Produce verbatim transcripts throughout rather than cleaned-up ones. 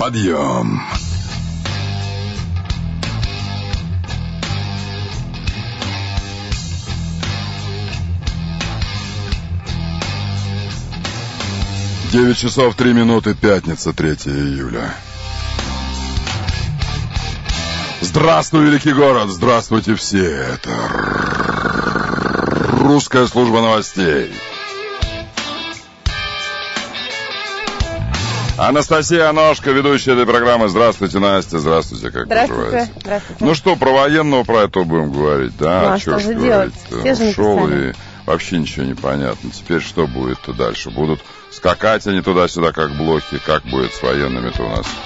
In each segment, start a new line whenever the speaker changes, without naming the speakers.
Подъем. девять часов три минуты, пятница, третьего июля. Здравствуй, великий город, здравствуйте все. Это русская служба новостей. Анастасия Аношка, ведущая этой программы. Здравствуйте, Настя, здравствуйте, как поживаете?
Здравствуйте.
Ну что, про военного, про это будем говорить, да?
Ну, а
что
что же
говорить?
делать?
Ушел и вообще ничего не понятно. Теперь что будет-то дальше? Будут скакать они туда-сюда, как блохи? Как будет с военными-то у нас?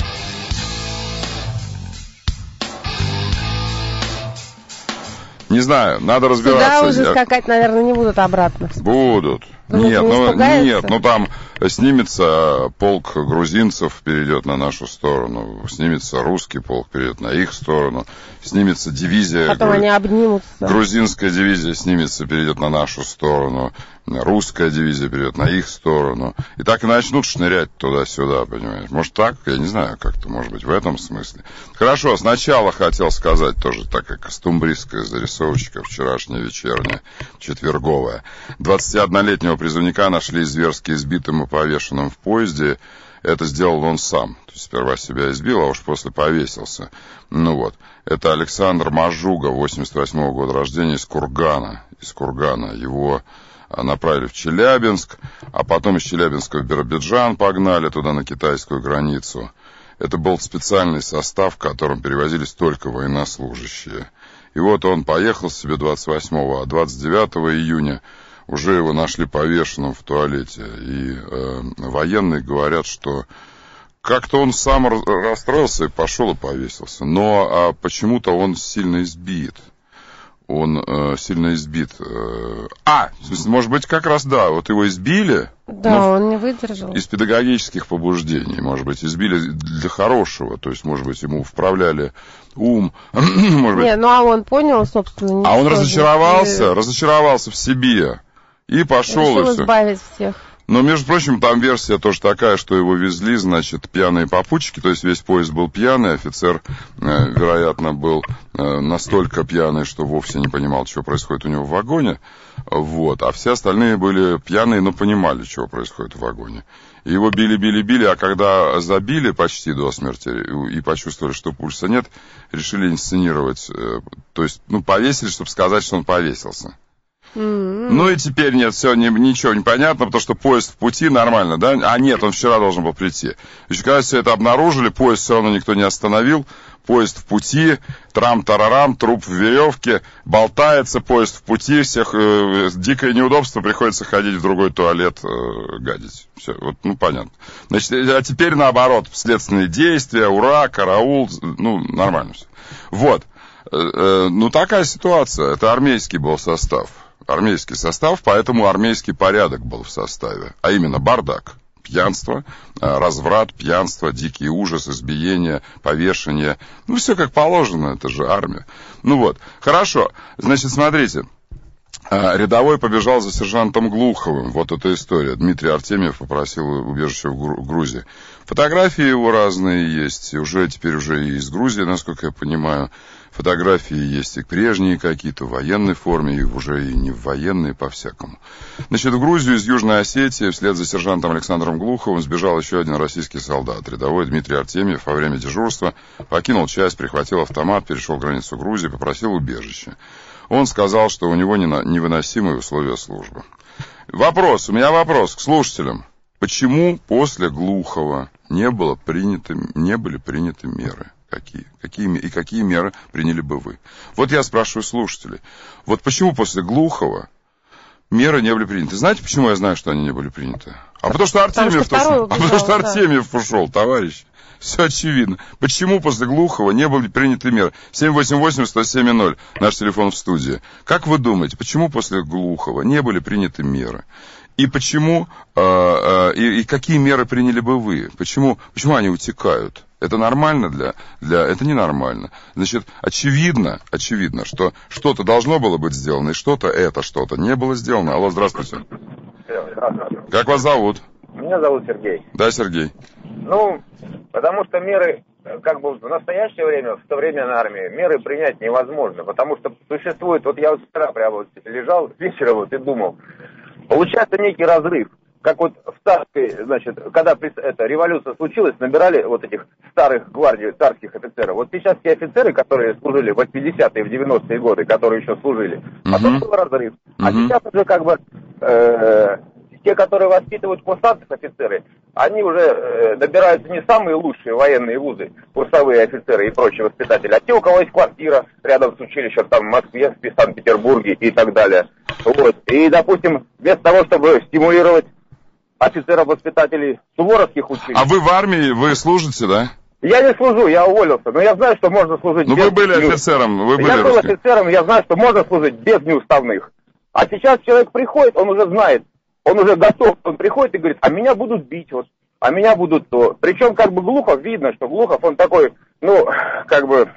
Не знаю, надо разбираться.
Сюда уже
Я...
скакать, наверное, не будут обратно.
Будут.
Думаете,
нет,
не
ну,
испугаются?
нет, ну там снимется полк грузинцев, перейдет на нашу сторону, снимется русский полк, перейдет на их сторону, снимется дивизия,
Потом
гру...
они обнимутся.
грузинская дивизия снимется, перейдет на нашу сторону, русская дивизия перейдет на их сторону, и так и начнут шнырять туда-сюда, понимаешь? Может так? Я не знаю, как-то, может быть, в этом смысле. Хорошо, сначала хотел сказать тоже такая костумбристская зарисовочка, вчерашняя вечерняя, четверговая. двадцатиоднолетнего призывника нашли зверски избитым и повешенным в поезде. Это сделал он сам. То есть сперва себя избил, а уж после повесился. Ну вот. Это Александр Мажуга, восемьдесят восьмого года рождения, из Кургана. Из Кургана. Его направили в Челябинск, а потом из Челябинска в Биробиджан погнали туда на китайскую границу. Это был специальный состав, в котором перевозились только военнослужащие. И вот он поехал себе двадцать восьмого, а двадцать девятого июня уже его нашли повешенным в туалете. И э, военные говорят, что как-то он сам расстроился и пошел и повесился. Но а почему-то он сильно избит. Он э, сильно избит. Э, а, в смысле, может быть, как раз, да, вот его избили.
Да,
ну,
он не выдержал.
Из педагогических побуждений, может быть, избили для хорошего. То есть, может быть, ему вправляли ум. может быть...
Не, ну а он понял, собственно,
А он разочаровался, разочаровался в себе. И пошел,
решил
и все.
избавить всех.
Но, между прочим, там версия тоже такая, что его везли, значит, пьяные попутчики, то есть весь поезд был пьяный, офицер, э, вероятно, был э, настолько пьяный, что вовсе не понимал, что происходит у него в вагоне, вот, а все остальные были пьяные, но понимали, что происходит в вагоне. И его били-били-били, а когда забили почти до смерти и почувствовали, что пульса нет, решили инсценировать, э, то есть, ну, повесили, чтобы сказать, что он повесился. Mm-hmm. Ну и теперь нет, все, не, ничего не понятно, потому что поезд в пути, нормально, да? А нет, он вчера должен был прийти. Еще когда все это обнаружили, поезд все равно никто не остановил, поезд в пути, трам-тарарам, труп в веревке, болтается, поезд в пути, всех э, дикое неудобство, приходится ходить в другой туалет, э, гадить. Все, вот, ну понятно. Значит, а теперь наоборот, следственные действия, ура, караул, ну нормально все. Вот, э, э, ну такая ситуация, это армейский был состав. Армейский состав, поэтому армейский порядок был в составе, а именно бардак, пьянство, разврат, пьянство, дикий ужас, избиение, повешение. Ну, все как положено, это же армия. Ну вот, хорошо, значит, смотрите. Рядовой побежал за сержантом Глуховым. Вот эта история. Дмитрий Артемьев попросил убежище в Грузии. Фотографии его разные есть. Уже теперь уже и из Грузии, насколько я понимаю. Фотографии есть и прежние какие-то, в военной форме, и уже и не в военной, по-всякому. Значит, в Грузию из Южной Осетии вслед за сержантом Александром Глуховым сбежал еще один российский солдат. Рядовой Дмитрий Артемьев во время дежурства покинул часть, прихватил автомат, перешел границу Грузии, попросил убежище. Он сказал, что у него невыносимые условия службы. Вопрос, у меня вопрос к слушателям. Почему после Глухова не, было принято, не были приняты меры? Какие? Какие? И какие меры приняли бы вы? Вот я спрашиваю слушателей. Вот почему после Глухова меры не были приняты? Знаете, почему я знаю, что они не были приняты? А потому что Артемьев,
потому что,
ушел. А потому что
да.
Артемьев ушел, товарищ. Все очевидно. Почему после Глухова не были приняты меры? семь восемь восемь сто семь ноль, наш телефон в студии. Как вы думаете, почему после Глухова не были приняты меры? И почему, э, э, и, и какие меры приняли бы вы? Почему, почему они утекают? Это нормально для, для... Это ненормально. Значит, очевидно, очевидно, что что-то должно было быть сделано, и что-то, это что-то не было сделано. Алло, здравствуйте.
Здравствуйте.
Как вас зовут?
Меня зовут Сергей.
Да, Сергей.
Ну, Потому что меры, как бы в настоящее время, в современной армии, меры принять невозможно. Потому что существует, вот я вот вчера прямо вот лежал вечером вот и думал, получается некий разрыв. Как вот в царской, значит, когда эта революция случилась, набирали вот этих старых гвардий, царских офицеров. Вот сейчас те офицеры, которые служили в восьмидесятые, в девяностые годы, которые еще служили, потом uh-huh. был разрыв. Uh-huh. А сейчас уже как бы э, те, которые воспитывают курсантов офицеры, они уже э, набираются не самые лучшие военные вузы, курсовые офицеры и прочие воспитатели, а те, у кого есть квартира рядом с училищем, там в Москве, в Санкт-Петербурге и так далее. Вот. И, допустим, вместо того, чтобы стимулировать офицеров-воспитателей суворовских училищ.
А вы в армии, вы служите, да?
Я не служу, я уволился, но я знаю, что можно служить
ну,
без...
Ну вы были офицером, вы были
Я был
русским.
офицером, я знаю, что можно служить без неуставных. А сейчас человек приходит, он уже знает, он уже готов, он приходит и говорит, а меня будут бить, вот, а меня будут то. Причем как бы Глухов, видно, что Глухов, он такой, ну, как бы...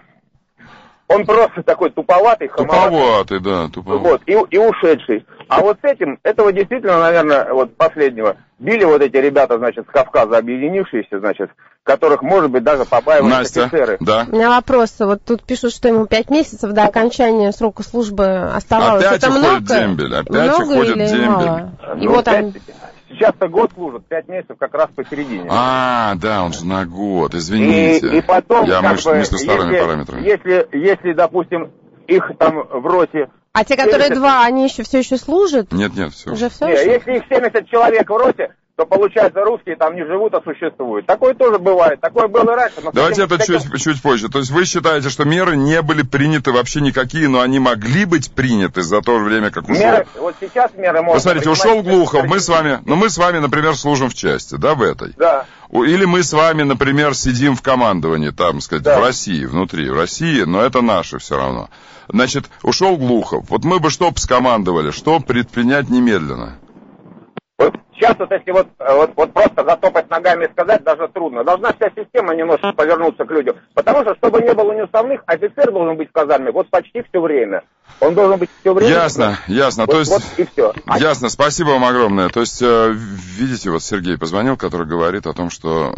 Он просто такой туповатый, хамоватый.
Туповатый, да, туповатый.
Вот, и, и ушедший. А вот с этим, этого действительно, наверное, вот последнего, били вот эти ребята, значит, с Кавказа объединившиеся, значит, которых, может быть, даже побаивались
Настя,
офицеры.
Да.
У меня вопрос. Вот тут пишут, что ему пять месяцев до окончания срока службы оставалось.
Опять
это
уходит
много?
дембель, опять
много
уходит
или
дембель.
мало?
Ну,
Его там...
Сейчас-то год служит, пять месяцев как раз посередине.
А, да, он же на год, извините.
И, и потом,
я
как
мыслю,
бы,
мыслю старыми
если,
параметрами.
Если, если, допустим, их там в роте...
А те, которые
семьдесят...
два, они еще все еще служат?
Нет, нет, все.
Уже все?
Нет, если их семьдесят человек в роте, то, получается, русские там не живут, а существуют. Такое тоже бывает. Такое было раньше. Но
Давайте
таким,
это
таким...
чуть, чуть позже. То есть вы считаете, что меры не были приняты вообще никакие, но они могли быть приняты за то время, как ушел?
Меры, вот сейчас меры можно...
Вы смотрите, ушел Глухов, мы с вами, ну мы с вами, например, служим в части, да, в этой?
Да.
Или мы с вами, например, сидим в командовании, там, сказать, да. в России, внутри, в России, но это наше все равно. Значит, ушел Глухов. Вот мы бы что бы скомандовали, что предпринять немедленно?
Вот сейчас вот если вот, вот, вот просто затопать ногами и сказать даже трудно. Должна вся система немножко повернуться к людям. Потому что, чтобы не было неуставных, офицер должен быть в казарме вот почти все время. Он должен быть все время.
Ясно, ясно.
Вот,
То есть,
вот и все. А...
Ясно, спасибо вам огромное. То есть, э, видите, вот Сергей позвонил, который говорит о том, что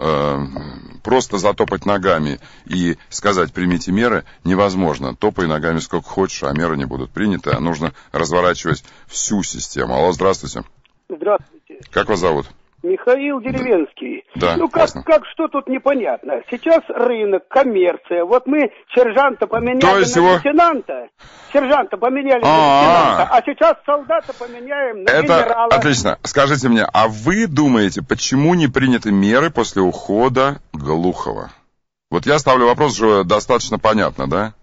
э, просто затопать ногами и сказать примите меры невозможно. Топай ногами сколько хочешь, а меры не будут приняты. А нужно разворачивать всю систему. Алло, здравствуйте.
Здравствуйте.
Как вас зовут?
Михаил Деревенский.
Да,
ну как, как, что тут непонятно? Сейчас рынок, коммерция. Вот мы сержанта поменяли на
его...
лейтенанта. Сержанта поменяли
А-а-а.
на лейтенанта. А сейчас солдата поменяем на
Это
генерала.
отлично. Скажите мне, а вы думаете, почему не приняты меры после ухода Глухова? Вот я ставлю вопрос, уже достаточно понятно, да?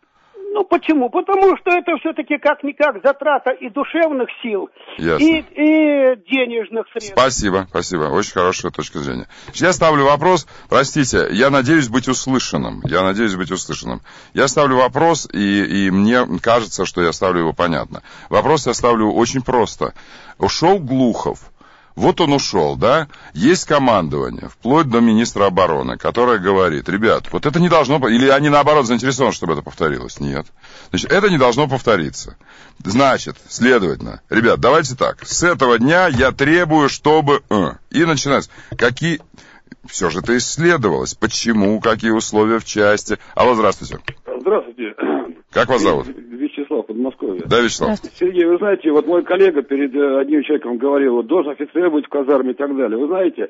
Ну почему? Потому что это все-таки как-никак затрата и душевных сил,
Ясно.
и, и денежных средств.
Спасибо, спасибо. Очень хорошая точка зрения. Я ставлю вопрос, простите, я надеюсь быть услышанным. Я надеюсь быть услышанным. Я ставлю вопрос, и, и мне кажется, что я ставлю его понятно. Вопрос я ставлю очень просто. Ушел Глухов. Вот он ушел, да? Есть командование, вплоть до министра обороны, которое говорит, ребят, вот это не должно... Или они, наоборот, заинтересованы, чтобы это повторилось? Нет. Значит, это не должно повториться. Значит, следовательно, ребят, давайте так. С этого дня я требую, чтобы... И начинается. Какие... Все же это исследовалось. Почему, какие условия в части. Алло, здравствуйте.
Здравствуйте.
Как вас зовут?
Вячеслав, Подмосковье.
Да, Вячеслав.
Сергей, вы знаете, вот мой коллега перед одним человеком говорил, вот должен офицер быть в казарме и так далее. Вы знаете,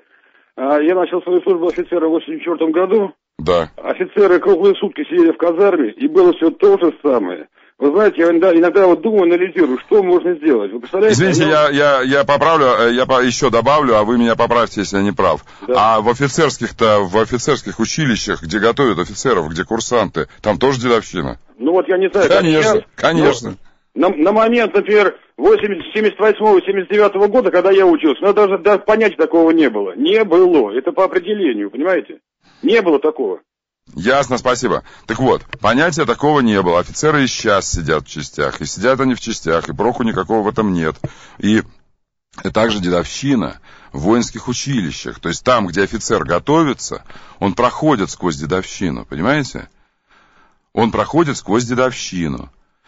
я начал свою службу офицера в восемьдесят четвёртом году.
Да.
Офицеры круглые сутки сидели в казарме, и было все то же самое. Вы знаете, я иногда, иногда вот думаю, анализирую, что можно сделать. Вы представляете?
Извините,
я...
Я, я, я поправлю, я еще добавлю, а вы меня поправьте, если я не прав. Да. А в офицерских-то, в офицерских училищах, где готовят офицеров, где курсанты, там тоже дедовщина?
Ну вот я не знаю.
Конечно,
сейчас,
конечно.
На, на момент, например, семьдесят восьмого — семьдесят девятого года, когда я учился, ну даже, даже понятия такого не было. Не было. Это по определению, понимаете? Не было такого.
Ясно, спасибо. Так вот, понятия такого не было. Офицеры и сейчас сидят в частях, и сидят они в частях, и проку никакого в этом нет. И также дедовщина в воинских училищах. То есть там, где офицер готовится, он проходит сквозь дедовщину, понимаете? Он проходит сквозь дедовщину.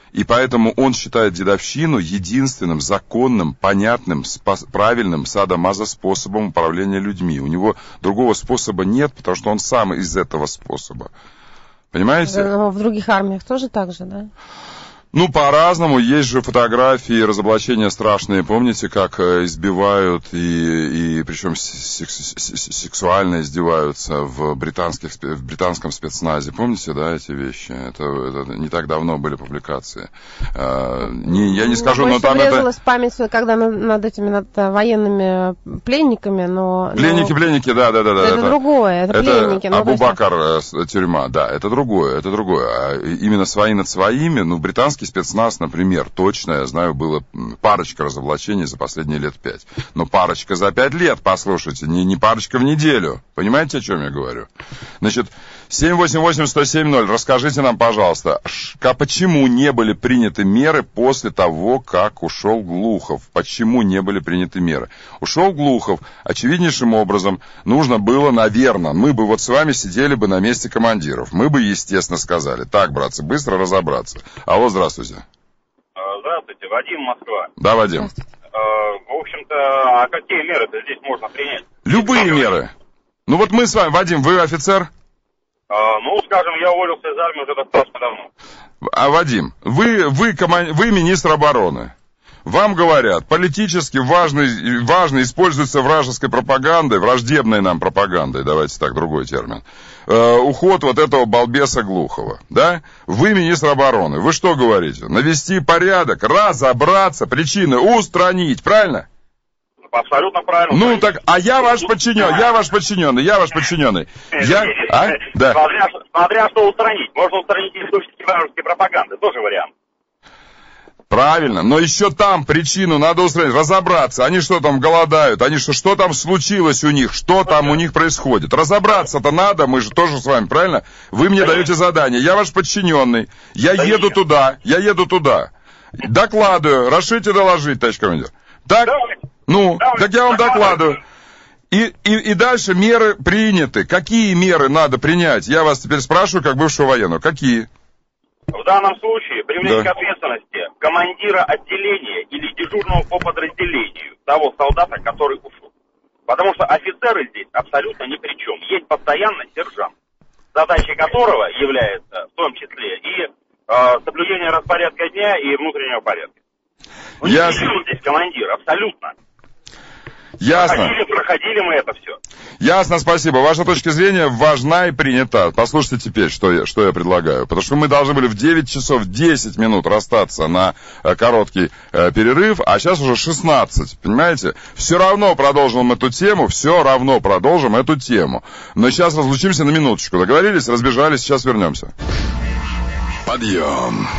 И поэтому он считает дедовщину единственным законным, понятным, спа- правильным садомазо-способом управления людьми. У него другого способа нет, потому что он сам из этого способа. Понимаете?
Но в других армиях тоже так же, да?
Ну, по-разному. Есть же фотографии, разоблачения страшные. Помните, как избивают и, и причем секс, сексуально издеваются в, британских, в британском спецназе? Помните, да, эти вещи? Это, это не так давно были публикации. А, не, я не скажу, но там это...
в память, когда мы над этими над военными пленниками, но...
Пленники, но... пленники, да, да, да.
Это, это другое, это, это пленники.
Это Абу-Бакр, есть... тюрьма, да, это другое, это другое. А именно свои над своими, ну, британский спецназ, например, точно, я знаю, было парочка разоблачений за последние лет пять. Но парочка за пять лет, послушайте, не, не парочка в неделю. Понимаете, о чем я говорю? Значит, семь восемь восемь сто семь ноль, расскажите нам, пожалуйста, почему не были приняты меры после того, как ушел Глухов? Почему не были приняты меры? Ушел Глухов, очевиднейшим образом, нужно было, наверное, мы бы вот с вами сидели бы на месте командиров. Мы бы, естественно, сказали, так, братцы, быстро разобраться. Алло, здравствуйте.
Здравствуйте, Вадим, Москва.
Да, Вадим.
В общем-то, а какие меры-то здесь можно принять?
Любые меры. Ну вот мы с вами, Вадим, вы офицер?
Ну, скажем, я уволился из армии уже достаточно давно.
А, Вадим, вы, вы, коман... вы министр обороны. Вам говорят, политически важно, важно используется вражеской пропагандой, враждебной нам пропагандой, давайте так, другой термин, э, уход вот этого балбеса Глухова, да? Вы министр обороны, вы что говорите? Навести порядок, разобраться, причины устранить, правильно?
Абсолютно правильно.
Ну так, а я ваш подчиненный, я ваш подчиненный, я ваш подчиненный. Я, а? Да.
Смотря, смотря что устранить. Можно устранить источники вражеской пропаганды, тоже вариант.
Правильно, но еще там причину надо устранить, разобраться. Они что там голодают, они что, что там случилось у них, что там у них происходит. Разобраться-то надо, мы же тоже с вами, правильно? Вы мне даете задание, я ваш подчиненный, я еду туда, я еду туда. Докладываю, разрешите доложить, товарищ командир. Так? Ну, так я вам докладываю. И, и, и дальше меры приняты. Какие меры надо принять? Я вас теперь спрашиваю, как бывшего военного. Какие?
В данном случае привлечь
да.
к ответственности командира отделения или дежурного по подразделению того солдата, который ушел. Потому что офицеры здесь абсолютно ни при чем. Есть постоянно сержант, задачей которого является в том числе и э, соблюдение распорядка дня и внутреннего порядка. Ну,
Я...
не при чем здесь командир, абсолютно.
Ясно.
Проходили, проходили мы это все.
Ясно, спасибо. Ваша точка зрения важна и принята. Послушайте теперь, что я, что я предлагаю. Потому что мы должны были в девять часов десять минут расстаться на э, короткий э, перерыв, а сейчас уже шестнадцать, понимаете? Все равно продолжим эту тему, все равно продолжим эту тему. Но сейчас разлучимся на минуточку. Договорились, разбежались, сейчас вернемся. Подъем.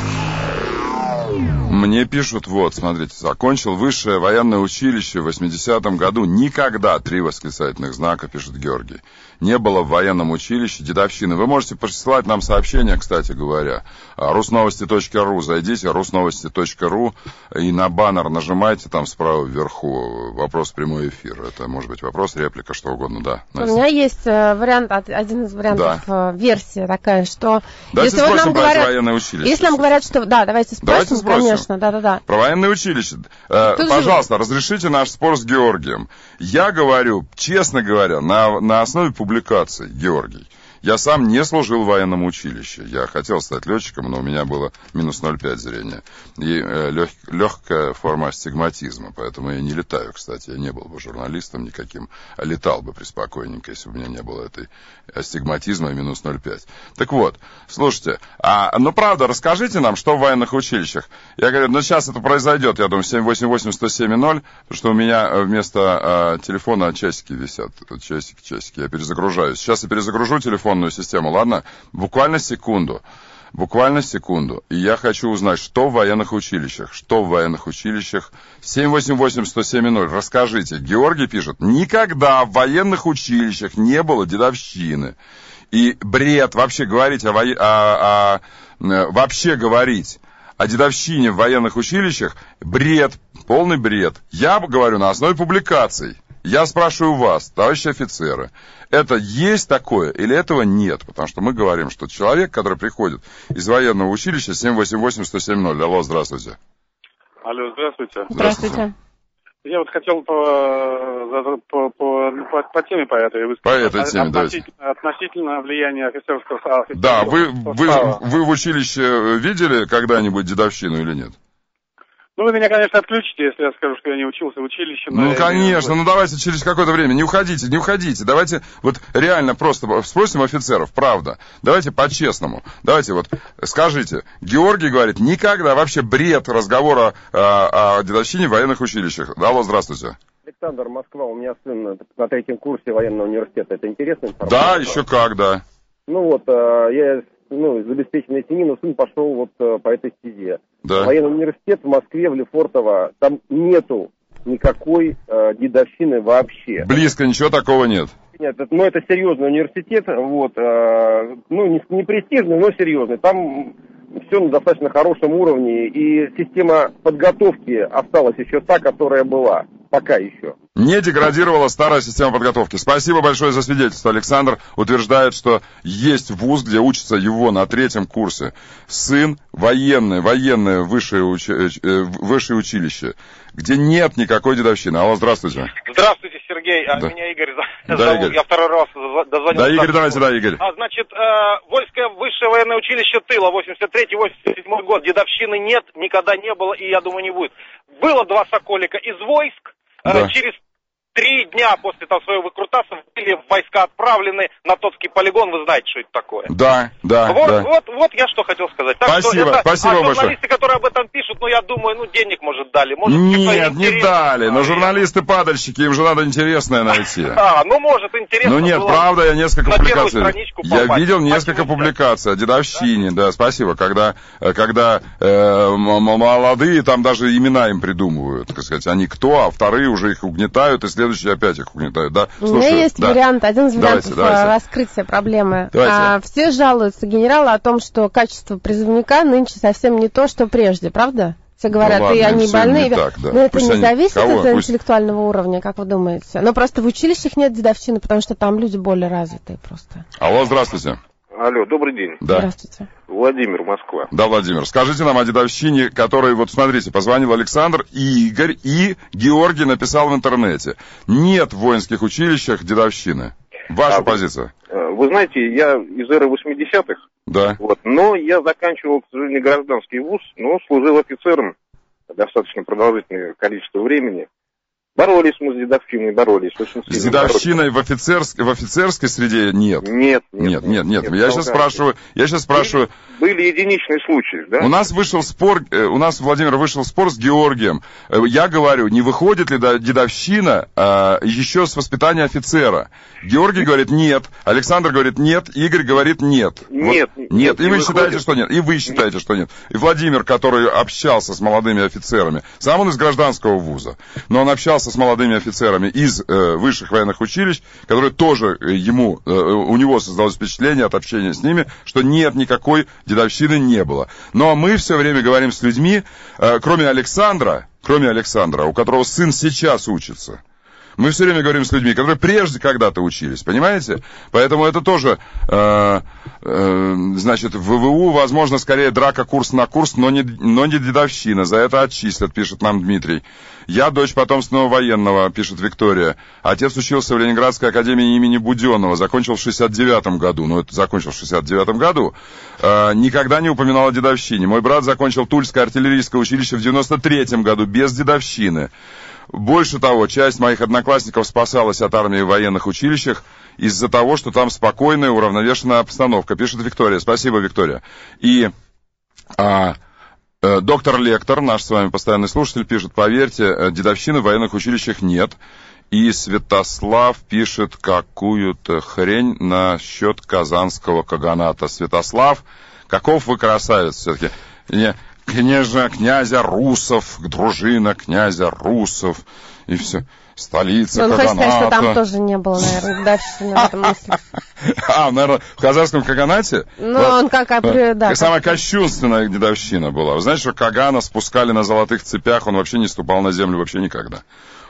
Мне пишут, вот, смотрите, закончил высшее военное училище в восьмидесятом году. Никогда, три восклицательных знака, пишет Георгий. Не было в военном училище дедовщины. Вы можете присылать нам сообщения, кстати говоря. русновости точка ру. Зайдите, русновости точка ру, и на баннер нажимайте, там справа вверху вопрос прямой эфир. Это может быть вопрос, реплика, что угодно, да.
Настя. У меня есть вариант, один из вариантов, да. версия такая, что...
Давайте
если
спросим
вот нам
про
говорят,
военное училище.
Если нам говорят, что... Да, давайте спросим,
давайте спросим.
Конечно, да-да-да.
Про военное училище. Э, пожалуйста, же... разрешите наш спор с Георгием. Я говорю, честно говоря, на, на основе публикаций, Георгий, я сам не служил в военном училище. Я хотел стать летчиком, но у меня было минус ноль целых пять зрения. И э, лег, легкая форма астигматизма, поэтому я не летаю, кстати. Я не был бы журналистом никаким, а летал бы преспокойненько, если бы у меня не было этой астигматизма и минус ноль целых пять. Так вот, слушайте, а, ну правда, расскажите нам, что в военных училищах. Я говорю, ну сейчас это произойдет, я думаю, семь восемь восемь сто семь ноль, потому что у меня вместо э, телефона часики висят. Часики, часики, я перезагружаюсь. Сейчас я перезагружу телефон. Систему, ладно? Буквально секунду. Буквально секунду. И я хочу узнать, что в военных училищах. Что в военных училищах. семь восемь восемь сто семь ноль. Расскажите. Георгий пишет. Никогда в военных училищах не было дедовщины. И бред. Вообще говорить о... Во... о, о вообще говорить о дедовщине в военных училищах. Бред. Полный бред. Я говорю на основе публикаций. я спрашиваю вас, товарищи офицеры, это есть такое или этого нет? Потому что мы говорим, что человек, который приходит из военного училища, семь восемь восемь сто семь ноль. Алло, здравствуйте.
Алло, здравствуйте.
Здравствуйте.
Я вот хотел по, по, по, по, по теме по этой выступить.
По этой теме,
относительно, да. Относительно влияния офицерского состава.
Да, вы, вы, вы в училище видели когда-нибудь дедовщину или нет?
Ну, вы меня, конечно, отключите, если я скажу, что я не учился в училище.
Ну, конечно,
не...
ну давайте через какое-то время. Не уходите, не уходите. Давайте вот реально просто спросим офицеров, правда. Давайте по-честному. Давайте вот скажите. Георгий говорит, никогда вообще бред разговора о, о дедовщине в военных училищах. Алло, здравствуйте.
Александр, Москва, у меня сын на третьем курсе военного университета. Это интересная информация?
Да, еще как, да.
Ну вот, я... ну, из обеспеченной семьи, но сын пошел вот э, по этой стезе.
Да.
Военный университет в Москве, в Лефортово, там нету никакой э, дедовщины вообще.
Близко ничего такого нет.
Нет, это, ну это серьезный университет, вот, э, ну не, не престижный, но серьезный. Там все на достаточно хорошем уровне, и система подготовки осталась еще та, которая была, пока еще.
Не деградировала старая система подготовки. Спасибо большое за свидетельство. Александр утверждает, что есть вуз, где учится его на третьем курсе сын, военный, военное высшее, уч... высшее училище, где нет никакой дедовщины. Алло, здравствуйте.
Здравствуйте, Сергей. А
да.
меня Игорь
да,
зовут.
Игорь.
Я второй раз дозвонился.
Да, Игорь, давайте, да, Игорь.
А, значит, э, Вольское высшее военное училище тыла, восемьдесят третий восемьдесят седьмой год. Дедовщины нет, никогда не было, и я думаю, не будет. Было два соколика из войск,
да.
э, через три дня после там своего выкрутаса были войска отправлены на Тотский полигон. Вы знаете, что это такое?
Да, да,
вот,
да.
Вот, вот я что хотел сказать. Так
спасибо,
что это,
спасибо
а
большое.
журналисты, которые об этом пишут, ну, я думаю, ну, денег, может, дали. Может,
нет, не
интересно.
дали, но журналисты-падальщики, им же надо интересное найти.
А, ну, может, интересно.
Ну, нет,
было.
правда, я несколько
На
публикаций... Я
попасть.
видел несколько
Почему
публикаций о дедовщине, да? Да, спасибо, когда, когда э, молодые, там даже имена им придумывают, так сказать, они кто, а вторые уже их угнетают, и следующие опять их угнетают, да?
У меня есть
да.
вариант, один из
давайте,
вариантов
давайте.
раскрытия проблемы.
А,
все жалуются генералу о том, что качество призывника нынче совсем не то, что прежде, правда? Все говорят,
ну, ладно,
и они больные.
Так, да.
Но это
Пусть
не
они...
зависит
Кого?
от
Пусть...
интеллектуального уровня, как вы думаете? Но просто в училищах нет дедовщины, потому что там люди более развитые просто.
Алло, здравствуйте.
Алло, добрый день.
Да.
Здравствуйте.
Владимир, Москва.
Да, Владимир, скажите нам о дедовщине, которой, вот смотрите, позвонил Александр и Игорь, и Георгий написал в интернете. Нет в воинских училищах дедовщины. Ваша а, позиция?
Вы знаете, я из эры восьмидесятых.
Да.
Вот, но я заканчивал, к сожалению, гражданский вуз, но служил офицером достаточно продолжительное количество времени. Боролись мы с дедовщиной, боролись. Очень
с дедовщиной в, офицерск... в офицерской среде нет?
Нет.
Нет, нет, нет. нет. нет. Я, сейчас спрашиваю, я сейчас спрашиваю...
Были, были единичные случаи, да?
У нас вышел спор, у нас, Владимир, вышел спор с Георгием. Я говорю, не выходит ли дедовщина а, еще с воспитания офицера? Георгий говорит нет, Александр говорит нет, Игорь говорит нет.
Нет.
Вот, нет,
нет
и вы
выходит.
считаете, что нет, и вы считаете, нет. что нет. И Владимир, который общался с молодыми офицерами, сам он из гражданского вуза, но он общался с молодыми офицерами из э, высших военных училищ, которые тоже э, ему, э, у него создалось впечатление от общения с ними, что нет, никакой дедовщины не было. Но мы все время говорим с людьми, э, кроме Александра, кроме Александра, у которого сын сейчас учится. Мы все время говорим с людьми, которые прежде когда-то учились, понимаете? Поэтому это тоже, э, э, значит, в ВВУ, возможно, скорее драка курс на курс, но не, но не дедовщина. За это отчислят, пишет нам Дмитрий. Я дочь потомственного военного, пишет Виктория. Отец учился в Ленинградской академии имени Буденного, закончил в шестьдесят девятом году. Ну, это закончил в шестьдесят девятом году. Э, никогда не упоминал о дедовщине. Мой брат закончил Тульское артиллерийское училище в девяносто третьем году, без дедовщины. Больше того, часть моих одноклассников спасалась от армии в военных училищах из-за того, что там спокойная, уравновешенная обстановка, пишет Виктория. Спасибо, Виктория. И а, э, доктор Лектор, наш с вами постоянный слушатель, пишет, поверьте, дедовщины в военных училищах нет. И Святослав пишет какую-то хрень насчет Казанского каганата. Святослав, каков вы красавец все-таки. Княжа, князя Русов, дружина князя Русов, и все, столица
ну,
каганата.
Ну, хочешь сказать, что там тоже не было, наверное, дедовщины в этом смысле.
А, наверное, в Казанском каганате?
Ну, он как, да.
Самая кощунственная дедовщина была. Вы знаете, что Кагана спускали на золотых цепях, он вообще не ступал на землю вообще никогда.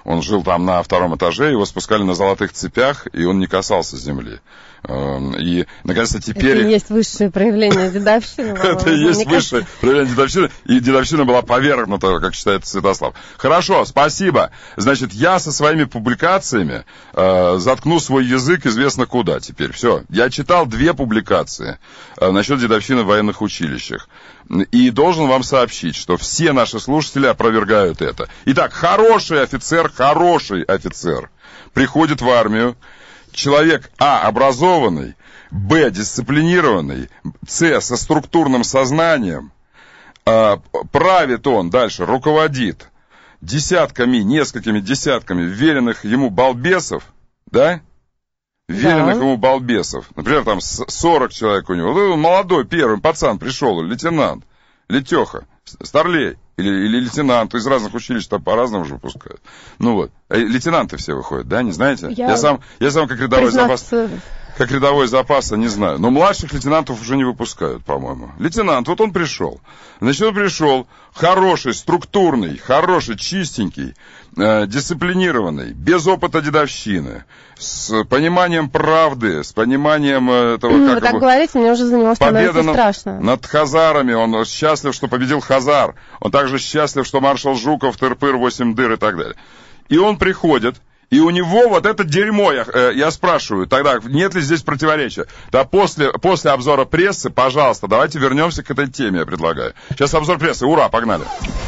Он жил там на втором этаже, его спускали на золотых цепях, и он не касался земли. И, наконец-то, теперь...
Это и есть высшее проявление дедовщины.
Это и есть высшее проявление дедовщины, и дедовщина была повергнута, как считает Святослав. Хорошо, спасибо. Значит, я со своими публикациями э, заткну свой язык известно куда теперь. Все. Я читал две публикации э, насчет дедовщины в военных училищах. И должен вам сообщить, что все наши слушатели опровергают это. Итак, хороший офицер, хороший офицер приходит в армию. Человек, а, образованный, б, дисциплинированный, с, со структурным сознанием, а, правит он дальше, руководит десятками, несколькими десятками веренных ему балбесов, да? Веренных да. ему балбесов. Например, там сорок человек у него. Вот молодой, первый пацан пришел, лейтенант, Летеха, старлей. Или, или лейтенант, из разных училищ там по-разному же выпускают. Ну вот. Лейтенанты все выходят, да, не знаете? Я, я, сам, я сам как рядовой запас... Как рядовой запаса, не знаю. Но младших лейтенантов уже не выпускают, по-моему. Лейтенант, вот он пришел. Значит, он пришел хороший, структурный, хороший, чистенький, э, дисциплинированный, без опыта дедовщины, с пониманием правды, с пониманием этого...
Ну,
как
вы так
его,
говорите, мне уже за него становится
над,
страшно.
Над хазарами, он счастлив, что победил Хазар. Он также счастлив, что маршал Жуков, тыр-пыр, восемь дыр и так далее. И он приходит... И у него вот это дерьмо, я, э, я спрашиваю, тогда нет ли здесь противоречия? Да после, после обзора прессы, пожалуйста, давайте вернемся к этой теме, я предлагаю. Сейчас обзор прессы, ура, погнали.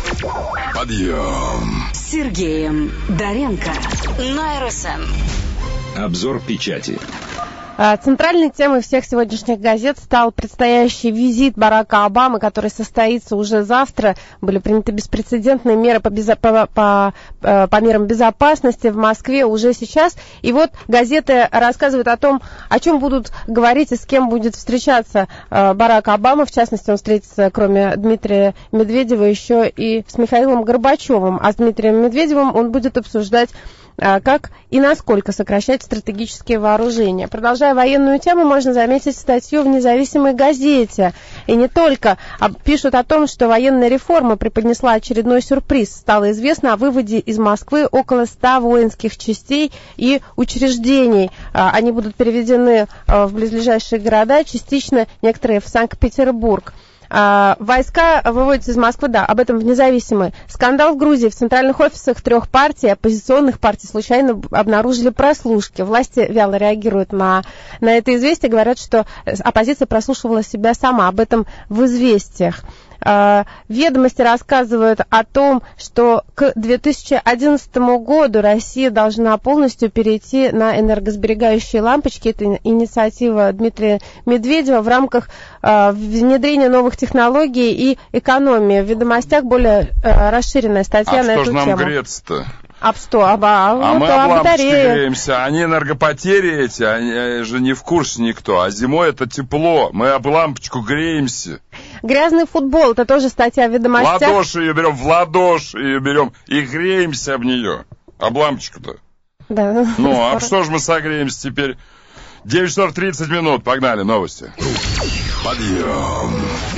Подъем. С Сергеем Доренко на эр эс эм.
Обзор печати.
Центральной темой всех сегодняшних газет стал предстоящий визит Барака Обамы, который состоится уже завтра. Были приняты беспрецедентные меры по, безо... по, по, по мерам безопасности в Москве уже сейчас. И вот газеты рассказывают о том, о чем будут говорить и с кем будет встречаться Барак Обама. В частности, он встретится, кроме Дмитрия Медведева, еще и с Михаилом Горбачевым. А с Дмитрием Медведевым он будет обсуждать, как и насколько сокращать стратегические вооружения. Продолжая военную тему, можно заметить статью в независимой газете. И не только. А пишут о том, что военная реформа преподнесла очередной сюрприз. Стало известно о выводе из Москвы около ста воинских частей и учреждений. Они будут переведены в близлежащие города, частично некоторые в Санкт-Петербург. Войска выводятся из Москвы, да, об этом в независимой. Скандал в Грузии. В центральных офисах трех партий, оппозиционных партий, случайно обнаружили прослушки. Власти вяло реагируют на, на это известие, говорят, что оппозиция прослушивала себя сама. Об этом в известиях. Ведомости рассказывают о том, что к две тысячи одиннадцатому году Россия должна полностью перейти на энергосберегающие лампочки. Это инициатива Дмитрия Медведева в рамках внедрения новых технологий и экономии. В ведомостях более расширенная статья
а
на эту тему.
А что же нам греться-то?
Об что? Об, а
а
вот,
мы об лампочки
батареи.
греемся. Они энергопотери эти, они же не в курсе никто. А зимой это тепло. Мы об лампочку греемся.
Грязный футбол, это тоже статья в ведомостях.
Ладоши ее берем, в ладоши ее берем и греемся об нее. Об лампочку-то.
Да.
Ну, а что же мы согреемся теперь? девять часов тридцать минут, погнали, новости.
Подъем.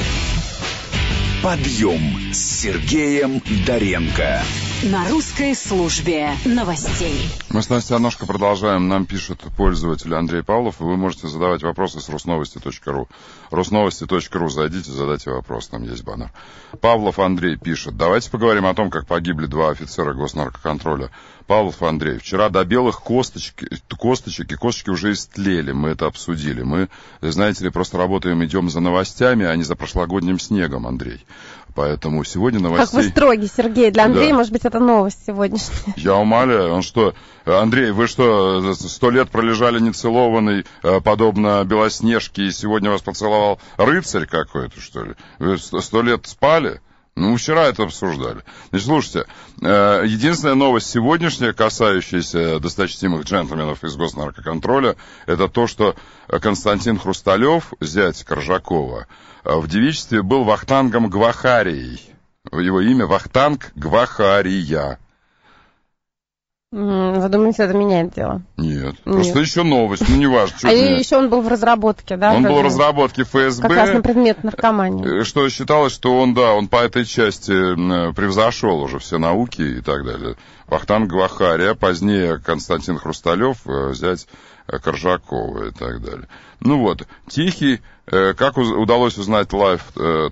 Подъем с Сергеем Доренко.
На русской службе новостей.
Мы с Настей Аношко продолжаем. Нам пишет пользователь Андрей Павлов, и вы можете задавать вопросы с русновости точка ру. русновости точка ру, зайдите, задайте вопрос, там есть баннер. Павлов Андрей пишет: давайте поговорим о том, как погибли два офицера госнаркоконтроля. Павлов Андрей: вчера до белых косточек, косточек и косточки уже истлели, мы это обсудили. Мы, знаете ли, просто работаем, идем за новостями, а не за прошлогодним снегом, Андрей. Поэтому сегодня новостей...
Как вы строгий, Сергей. Для Андрея,
да.
Может быть, это новость сегодняшняя.
Я умоляю. Он что, Андрей, вы что, сто лет пролежали нецелованный, подобно Белоснежке, и сегодня вас поцеловал рыцарь какой-то, что ли? Вы сто лет спали? Ну, вчера это обсуждали. Значит, слушайте, единственная новость сегодняшняя, касающаяся досточтимых джентльменов из госнаркоконтроля, это то, что Константин Хрусталев, зять Коржакова, в девичестве был Вахтангом Гвахарией. Его имя Вахтанг Гвахария.
Вы думаете, это меняет дело?
Нет.
Нет.
Просто еще новость, ну не важно.
А еще он был в разработке, да?
Он был в разработке эф эс бэ.
Как раз на предмет наркомании.
Что считалось, что он, да, он по этой части превзошел уже все науки и так далее. Вахтанг Гвахария, позднее Константин Хрусталев, зять Коржакова и так далее. Ну вот, Тихий, как удалось узнать лайф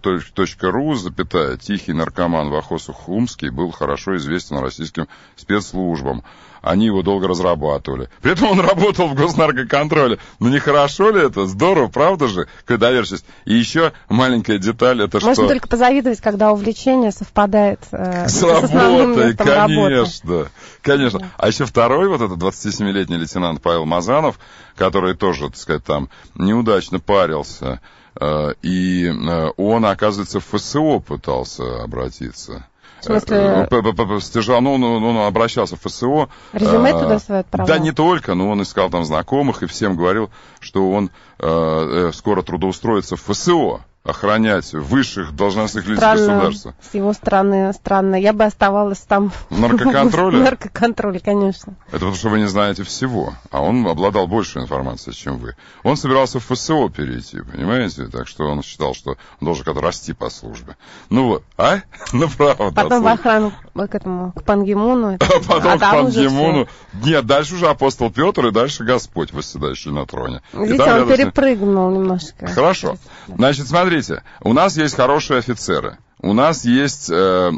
точка ру, запятая, Тихий наркоман Вахос Ухумский был хорошо известен российским спецслужбам. Они его долго разрабатывали. При этом он работал в госнаркоконтроле. Ну, не хорошо ли это? Здорово, правда же? Какая доверчивость. И еще маленькая деталь, это
Можно
что...
Можно только позавидовать, когда увлечение совпадает э,
с,
с основным местом
конечно,
работы.
Конечно. Да. А еще второй, вот этот двадцатисемилетний лейтенант Павел Мазанов, который тоже, так сказать, там неудачно парился, э, и э, он, оказывается, в эф эс о пытался обратиться.
В смысле...
Стяжал, ну, он, он обращался в эф эс о.
Резюме туда свое отправлял?
Да, не только, но он искал там знакомых и всем говорил, что он э, скоро трудоустроится в эф эс о. Охранять высших должностных лиц государства.
С его стороны странно. Я бы оставалась там...
В наркоконтроле?
В наркоконтроле, конечно.
Это потому, что вы не знаете всего. А он обладал большей информацией, чем вы. Он собирался в эф эс о перейти, понимаете? Так что он считал, что он должен как-то расти по службе. Ну вот, а? Ну, правда.
Потом в охрану к этому, к Пан Ги Муну.
А потом к Пан Ги Муну. Нет, дальше уже апостол Петр и дальше Господь, восседающий на троне.
Здесь он перепрыгнул немножко.
Хорошо. Значит, смотри. Смотрите, у нас есть хорошие офицеры, у нас есть, э,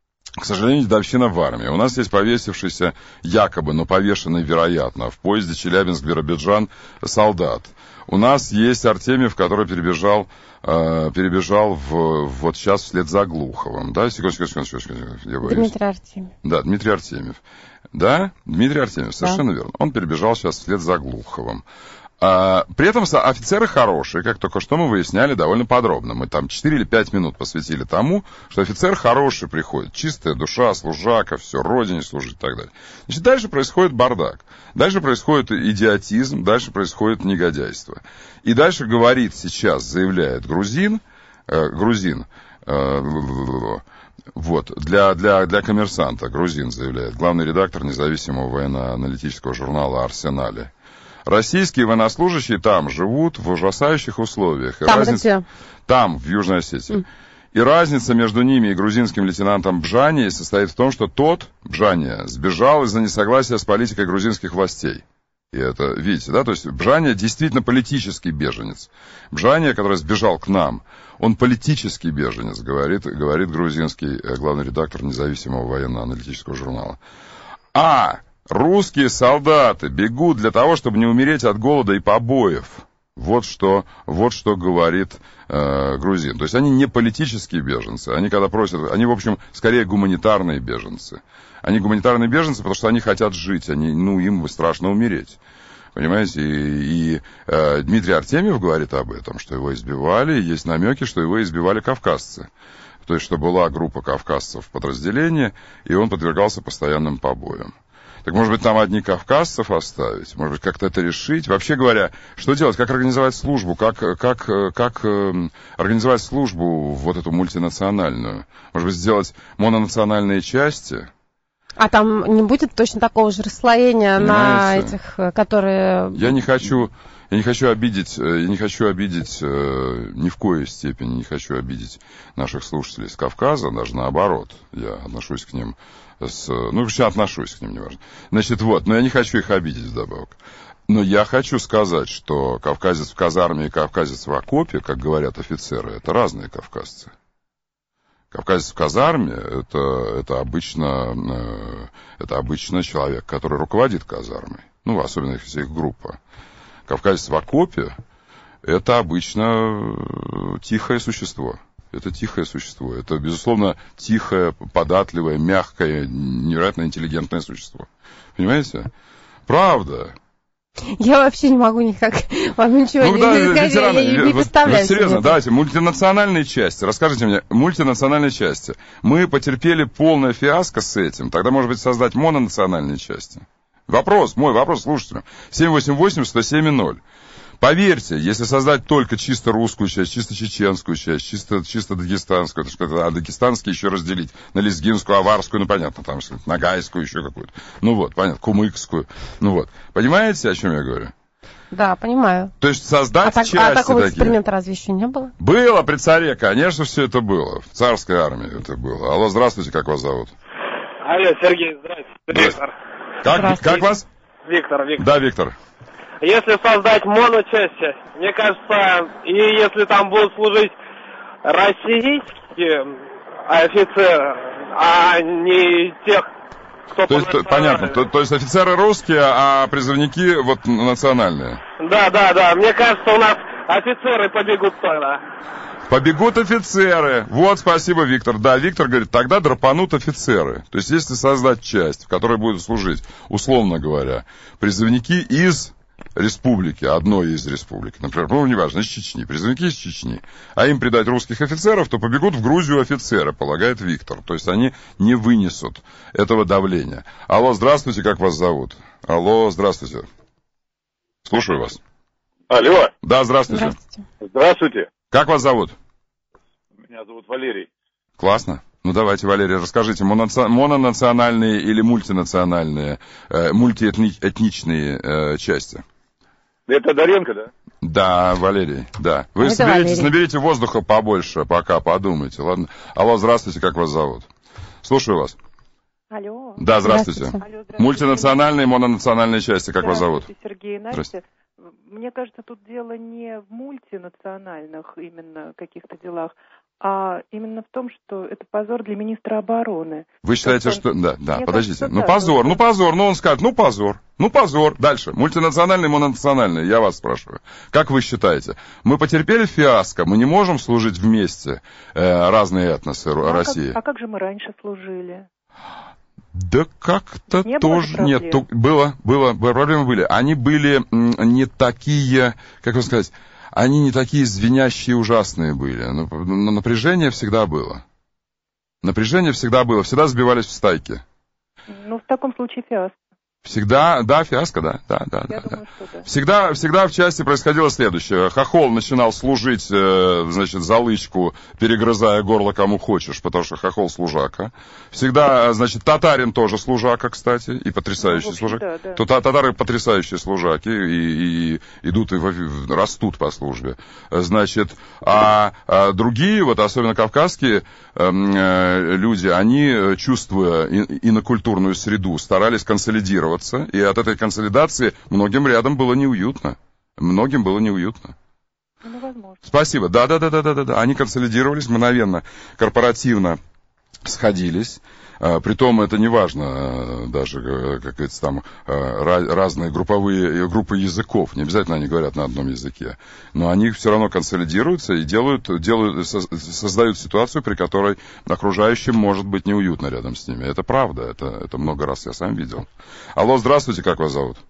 к сожалению, дедовщина в армии, у нас есть повесившийся, якобы, но повешенный, вероятно, в поезде Челябинск-Биробиджан солдат. У нас есть Артемьев, который перебежал, э, перебежал в, вот сейчас вслед за Глуховым. Да, секунду, секунду, секунду, секунду, я боюсь.
Дмитрий Артемьев.
Да, Дмитрий Артемьев. Да, Дмитрий Артемьев, совершенно да. верно. Он перебежал сейчас вслед за Глуховым. А, при этом офицеры хорошие, как только что мы выясняли довольно подробно. Мы там четыре или пять минут посвятили тому, что офицер хороший приходит. Чистая душа, служака, все, родине служить и так далее. Значит, дальше происходит бардак. Дальше происходит идиотизм, дальше происходит негодяйство. И дальше говорит сейчас, заявляет грузин, э, грузин, э, вот, для, для, для коммерсанта, грузин заявляет, главный редактор независимого военно-аналитического журнала «Арсенале». Российские военнослужащие там живут в ужасающих условиях. И
там
разница...
где?
Там, в Южной Осетии. Mm. И разница между ними и грузинским лейтенантом Бжанией состоит в том, что тот, Бжания, сбежал из-за несогласия с политикой грузинских властей. И это, видите, да, то есть Бжания действительно политический беженец. Бжания, который сбежал к нам, он политический беженец, говорит, говорит грузинский главный редактор независимого военно-аналитического журнала. А... Русские солдаты бегут для того, чтобы не умереть от голода и побоев. Вот что, вот что говорит э, грузин. То есть они не политические беженцы. Они когда просят, они, в общем, скорее гуманитарные беженцы. Они гуманитарные беженцы, потому что они хотят жить. Они, ну, им страшно умереть. Понимаете? И, и э, Дмитрий Артемьев говорит об этом, что его избивали. Есть намеки, что его избивали кавказцы. То есть, что была группа кавказцев в подразделении, и он подвергался постоянным побоям. Так, может быть, там одни кавказцев оставить? Может быть, как-то это решить? Вообще говоря, что делать? Как организовать службу? Как, как, как э, организовать службу вот эту мультинациональную? Может быть, сделать мононациональные части?
А там не будет точно такого же расслоения на этих, которые...
Я не хочу... Я не хочу обидеть, я не хочу обидеть э, ни в коей степени, не хочу обидеть наших слушателей с Кавказа, даже наоборот. Я отношусь к ним с... Ну, сейчас отношусь к ним, неважно. Значит, вот, но я не хочу их обидеть вдобавок. Но я хочу сказать, что кавказец в казарме и кавказец в окопе, как говорят офицеры, это разные кавказцы. Кавказец в казарме это, это, обычно, э, это обычно человек, который руководит казармой. Ну, особенно если их группа. Кавказец в окопе – это обычно тихое существо. Это тихое существо. Это, безусловно, тихое, податливое, мягкое, невероятно интеллигентное существо. Понимаете? Правда.
Я вообще не могу никак вам ничего
ну,
не,
да,
не,
ветераны,
не, не представляю.
Вот, серьезно, давайте, мультинациональные части. Расскажите мне, мультинациональные части. Мы потерпели полное фиаско с этим. Тогда, может быть, создать мононациональные части. Вопрос, мой вопрос слушателям. семь восемь восемь сто семь ноль. Поверьте, если создать только чисто русскую часть, чисто чеченскую часть, чисто, чисто дагестанскую, это что-то, а дагестанские еще разделить на лезгинскую, аварскую, ну, понятно, там, нагайскую еще какую-то. Ну, вот, понятно, кумыкскую. Ну, вот. Понимаете, о чем я говорю?
Да, понимаю.
То есть создать
а
части
так, а такого
такие.
эксперимента разве еще не было?
Было при царе, конечно, все это было. В царской армии это было. Алло, здравствуйте, как вас зовут?
Алло, Сергей, здравствуйте. Виктор.
Как, как вас?
Виктор, Виктор.
Да, Виктор.
Если создать моночасти, мне кажется, и если там будут служить российские офицеры, а не тех, кто
то есть, понятно, то, то есть офицеры русские, а призывники вот национальные.
Да, да, да. Мне кажется, у нас офицеры побегут тогда.
Побегут офицеры. Вот, спасибо, Виктор. Да, Виктор говорит, тогда драпанут офицеры. То есть, если создать часть, в которой будут служить, условно говоря, призывники из республики, одной из республик, например, ну, неважно, из Чечни, призывники из Чечни, а им придать русских офицеров, то побегут в Грузию офицеры, полагает Виктор. То есть, они не вынесут этого давления. Алло, здравствуйте, как вас зовут? Алло, здравствуйте. Слушаю вас.
Алло.
Да, здравствуйте.
Здравствуйте.
Здравствуйте.
Как вас зовут?
Меня зовут Валерий.
Классно. Ну, давайте, Валерий, расскажите, моноци... мононациональные или мультинациональные, э, мультиэтничные э, части?
Это Доренко, да?
Да, Валерий, да. Вы
Это
наберите,
Валерий.
наберите воздуха побольше, пока подумайте, ладно? Алло, здравствуйте, как вас зовут? Слушаю вас.
Алло.
Да, здравствуйте.
Здравствуйте. Алло, здравствуйте.
Мультинациональные, мононациональные части, как вас зовут?
Сергей и Настя. Мне кажется, тут дело не в мультинациональных именно каких-то делах, а именно в том, что это позор для министра обороны.
Вы считаете,
что...
что... Да, да,
Мне
подождите.
кажется,
ну,
да,
позор,
да.
ну, позор. Ну, он скажет, ну, позор. Ну, позор. Дальше. Мультинациональные, мононациональные. Я вас спрашиваю. Как вы считаете? Мы потерпели фиаско, мы не можем служить вместе э, разные этносы
а
России?
Как, а как же мы раньше служили?
Да как-то
не
тоже
было
нет. То, было, было, проблемы были. Они были м, не такие, как вам сказать, они не такие звенящие, ужасные были. Но, но напряжение всегда было. Напряжение всегда было. Всегда сбивались в стайки.
Ну, в таком случае фиаско.
Всегда, да, фиаско, да, да, да.
Я
да,
думаю,
да.
что да.
Всегда, всегда в части происходило следующее. Хохол начинал служить, э, значит, за лычку, перегрызая горло кому хочешь, потому что хохол служака. Всегда, значит, татарин тоже служака, кстати, и потрясающий
ну, общем,
служак.
Да, да.
То татары потрясающие служаки, и, и идут и в, растут по службе. Значит, а, а другие, вот особенно кавказские э, люди, они, чувствуя инокультурную среду, старались консолидировать. И от этой консолидации многим рядом было неуютно. Многим было неуютно.
Ну, возможно.
Спасибо. Да, да, да, да, да, да. Они консолидировались мгновенно, корпоративно сходились. Притом это не важно, даже, как говорится, там разные групповые группы языков, не обязательно они говорят на одном языке, но они все равно консолидируются и делают, делают, создают ситуацию, при которой окружающим может быть неуютно рядом с ними. Это правда, это, это много раз я сам видел. Алло, здравствуйте, как вас зовут?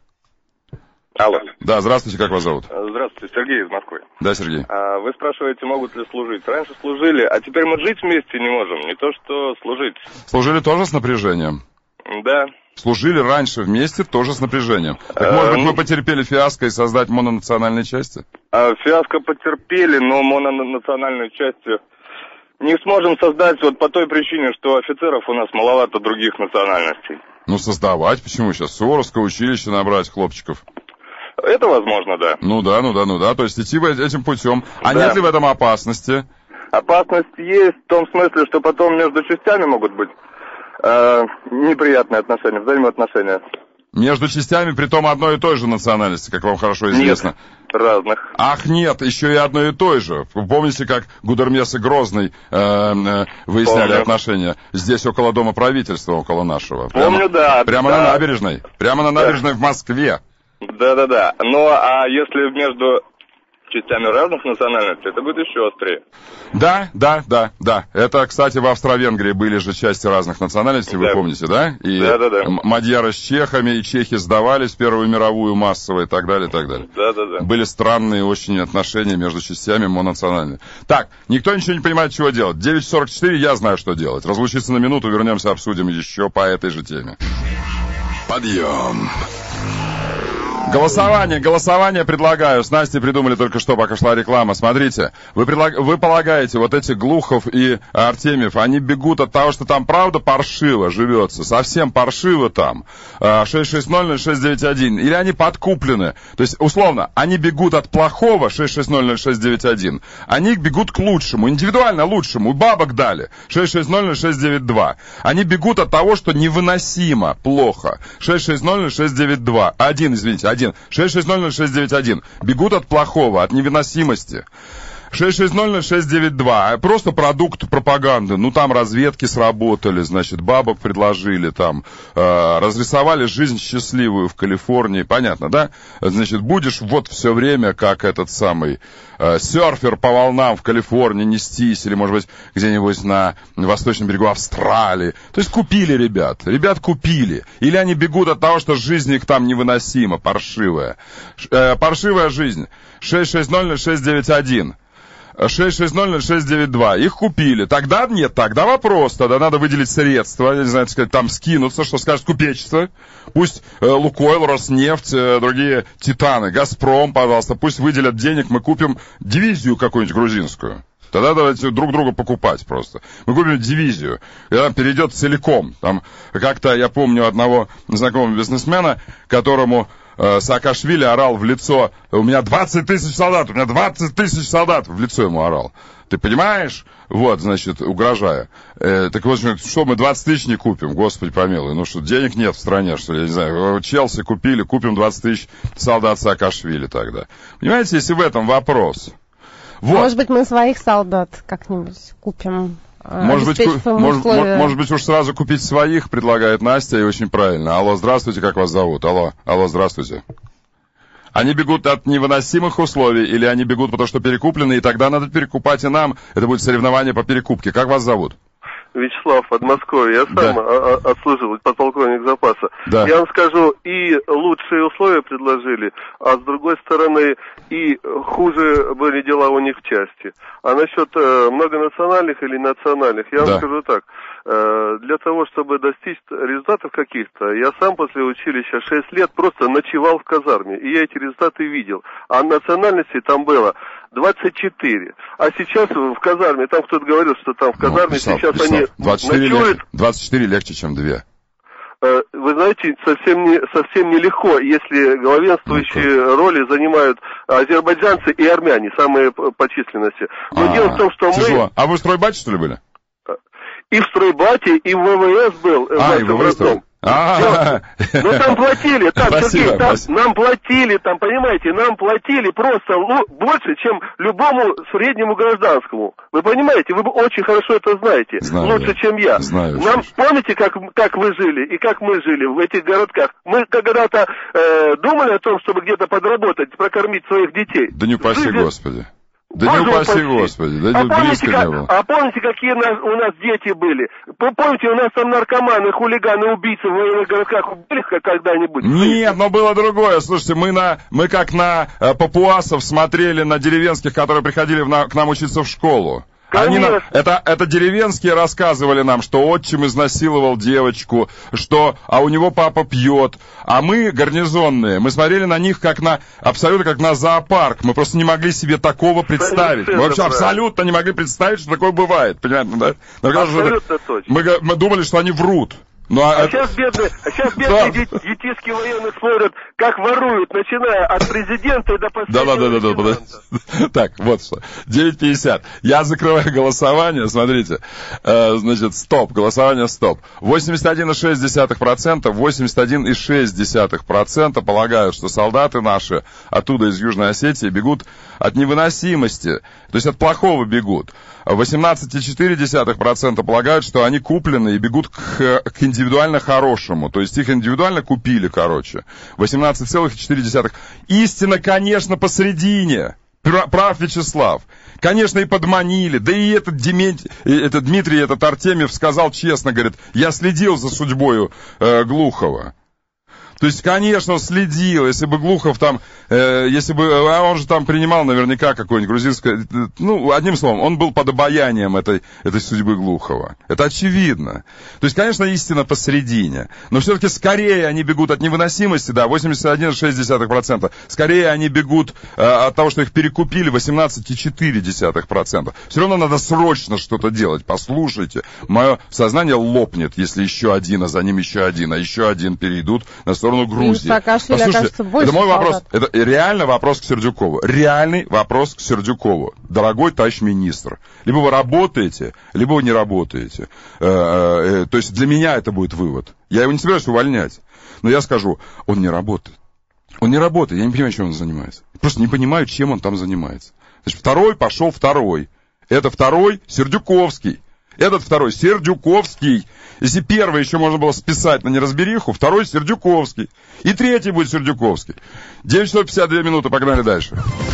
Алло.
Да, здравствуйте, как вас зовут?
Здравствуйте, Сергей из Москвы.
Да, Сергей.
А, вы спрашиваете, могут ли служить. Раньше служили, а теперь мы жить вместе не можем, не то что служить.
Служили тоже с напряжением?
Да.
Служили раньше вместе тоже с напряжением. Так, может быть, мы потерпели фиаско и создать мононациональные части?
А, фиаско потерпели, но мононациональную часть не сможем создать вот по той причине, что офицеров у нас маловато других национальностей.
Ну, создавать. Почему сейчас? Суворовское училище набрать хлопчиков.
Это возможно, да.
Ну да, ну да, ну да. То есть идти этим путем. А
да.
Нет ли в этом опасности?
Опасность есть в том смысле, что потом между частями могут быть э, неприятные отношения, взаимоотношения.
Между частями, притом одной и той же национальности, как вам хорошо известно.
Нет, разных.
Ах, нет, еще и одной и той же. Помните, как Гудермес и Грозный э, э, выясняли
Помню.
отношения здесь около Дома правительства, около нашего?
Помню,
прямо,
да.
Прямо
да.
на набережной. Прямо на набережной да. в Москве.
Да-да-да. Ну, а если между частями разных национальностей, это будет еще острее.
Да, да, да, да. Это, кстати, в Австро-Венгрии были же части разных национальностей, да. Вы помните, да? И
да-да-да.
мадьяры с чехами, и чехи сдавались в Первую мировую массово и так далее, и так далее.
Да-да-да.
Были странные очень отношения между частями мононациональными. Так, никто ничего не понимает, чего делать. девять сорок четыре, я знаю, что делать. Разлучиться на минуту, вернемся, обсудим еще по этой же теме.
Подъем.
Голосование, голосование предлагаю. С Настей придумали только что, пока шла реклама. Смотрите, вы, предлаг... вы полагаете, вот эти Глухов и Артемьев, они бегут от того, что там правда паршиво живется, совсем паршиво там, шесть шесть ноль ноль шесть девять один, или они подкуплены? То есть, условно, они бегут от плохого, шесть шесть ноль ноль шесть девять один, они бегут к лучшему, индивидуально лучшему, бабок дали, шесть шесть ноль ноль шесть девять два. Они бегут от того, что невыносимо плохо, шесть шесть ноль ноль шесть девять два, один, извините, один. шесть шесть ноль ноль шесть девять один. Бегут от плохого, от невыносимости. шесть шесть ноль ноль шесть девять два. Просто продукт пропаганды. Ну, там разведки сработали, значит, бабок предложили, там, э, разрисовали жизнь счастливую в Калифорнии. Понятно, да? Значит, будешь вот все время, как этот самый э, серфер по волнам в Калифорнии нестись, или, может быть, где-нибудь на восточном берегу Австралии. То есть купили ребят. Ребят купили. Или они бегут от того, что жизнь их там невыносима, паршивая. Э, паршивая жизнь. шесть шесть ноль ноль шесть девять один. шесть шесть ноль ноль шесть девять два. Их купили. Тогда нет, тогда вопрос. Тогда надо выделить средства, я не знаю, так сказать, там скинуться, что скажет купечество. Пусть э, Лукойл, Роснефть, э, другие Титаны, Газпром, пожалуйста, пусть выделят денег, мы купим дивизию какую-нибудь грузинскую. Тогда давайте друг друга покупать просто. Мы купим дивизию, и она перейдет целиком. Там как-то, я помню, одного знакомого бизнесмена, которому э, Саакашвили орал в лицо: у меня двадцать тысяч солдат, у меня двадцать тысяч солдат. В лицо ему орал. Ты понимаешь? Вот, значит, угрожая. Э, так вот, что мы двадцать тысяч не купим? Господи помилуй. Ну что, денег нет в стране, что ли? Я не знаю. Челси купили, купим двадцать тысяч солдат Саакашвили тогда. Понимаете, если в этом вопрос... Вот.
Может быть, мы своих солдат как-нибудь купим.
Может быть, ку- может, может быть, уж сразу купить своих, предлагает Настя, и очень правильно. Алло, здравствуйте, как вас зовут? Алло, алло, здравствуйте. Они бегут от невыносимых условий, или они бегут потому, что перекуплены, и тогда надо перекупать и нам. Это будет соревнование по перекупке. Как вас зовут?
Вячеслав, Подмосковье. Я сам да. отслужил, подполковник запаса.
Да.
Я вам скажу, и лучшие условия предложили, а с другой стороны, и хуже были дела у них в части. А насчет э, многонациональных или национальных, я вам да. скажу так. Э, для того, чтобы достичь результатов каких-то, я сам после училища шесть лет просто ночевал в казарме, и я эти результаты видел. А национальности там было двадцать четыре. А сейчас в казарме, там кто-то говорил, что там в казарме ну, сейчас Вячеслав, они
двадцать четыре
ночуют...
легче, двадцать четыре легче, чем две.
Вы знаете, совсем не, совсем нелегко, если главенствующие ну, роли занимают азербайджанцы и армяне, самые по численности. Но а, дело в том, что тяжело. мы...
А вы в стройбате, что ли, были?
И в стройбате, и в ВВС был.
А, и в ВВС. А,
ну там платили, там,
спасибо,
Сергей, там
спасибо.
нам платили, там, понимаете, нам платили просто больше, чем любому среднему гражданскому. Вы понимаете, вы очень хорошо это знаете,
знаю,
лучше, чем я.
Знаю,
нам помните, как, как вы жили и как мы жили в этих городках? Мы когда-то э, думали о том, чтобы где-то подработать, прокормить своих детей.
Да не упаси
Жили...
Господи. Да не упаси Господи, да
а
не,
помните,
близко
как,
не было.
А помните, какие у нас, у нас дети были? Помните, у нас там наркоманы, хулиганы, убийцы в военных городках были когда-нибудь?
Нет, но было другое. Слушайте, мы, на, мы как на э, папуасов смотрели на деревенских, которые приходили в на, к нам учиться в школу. Они нам, это, это деревенские рассказывали нам, что отчим изнасиловал девочку, что, а у него папа пьет. А мы, гарнизонные, мы смотрели на них как на, абсолютно как на зоопарк. Мы просто не могли себе такого представить. Мы вообще абсолютно не могли представить, что такое бывает. Понятно, да?
Абсолютно точно.
Мы, мы думали, что они врут. Ну, а,
а,
это...
сейчас бедные, а сейчас бедные да. детишки военных смотрят, как воруют, начиная от президента и до последнего.
Да-да-да, подожди. Так, вот что. девять пятьдесят. Я закрываю голосование, смотрите. Э, значит, стоп, голосование стоп. восемьдесят один и шесть десятых процента, восемьдесят один и шесть десятых процента полагают, что солдаты наши оттуда из Южной Осетии бегут от невыносимости, то есть от плохого бегут. восемнадцать и четыре десятых процента полагают, что они куплены и бегут к, к индивидуально хорошему. То есть их индивидуально купили, короче. восемнадцать целых четыре десятых. Истина, конечно, посередине. Прав Вячеслав. Конечно, и подманили. Да и этот, Дементь, этот Дмитрий, этот Артемьев сказал честно, говорит, я следил за судьбою э, Глухова. То есть, конечно, он следил, если бы Глухов там, э, если бы, а он же там принимал наверняка какое-нибудь грузинское, ну, одним словом, он был под обаянием этой, этой судьбы Глухова. Это очевидно. То есть, конечно, истина посередине, но все-таки скорее они бегут от невыносимости, да, восемьдесят один целых шесть десятых процента, скорее они бегут э, от того, что их перекупили, восемнадцать целых четыре десятых процента. Все равно надо срочно что-то делать, послушайте, мое сознание лопнет, если еще один, а за ним еще один, а еще один перейдут на сторону сторону Грузии. Послушайте, кажется, это мой вопрос, это реально вопрос к Сердюкову. Реальный вопрос к Сердюкову. Дорогой товарищ министр, либо вы работаете, либо вы не работаете. То есть для меня это будет вывод. Я его не собираюсь увольнять. Но я скажу, он не работает. Он не работает, я не понимаю, чем он занимается. Просто не понимаю, чем он там занимается. Значит, второй пошел второй. Это второй Сердюковский. Этот второй Сердюковский. Если первый еще можно было списать на неразбериху, второй Сердюковский. И третий будет Сердюковский. девять часов пятьдесят две минуты, погнали дальше.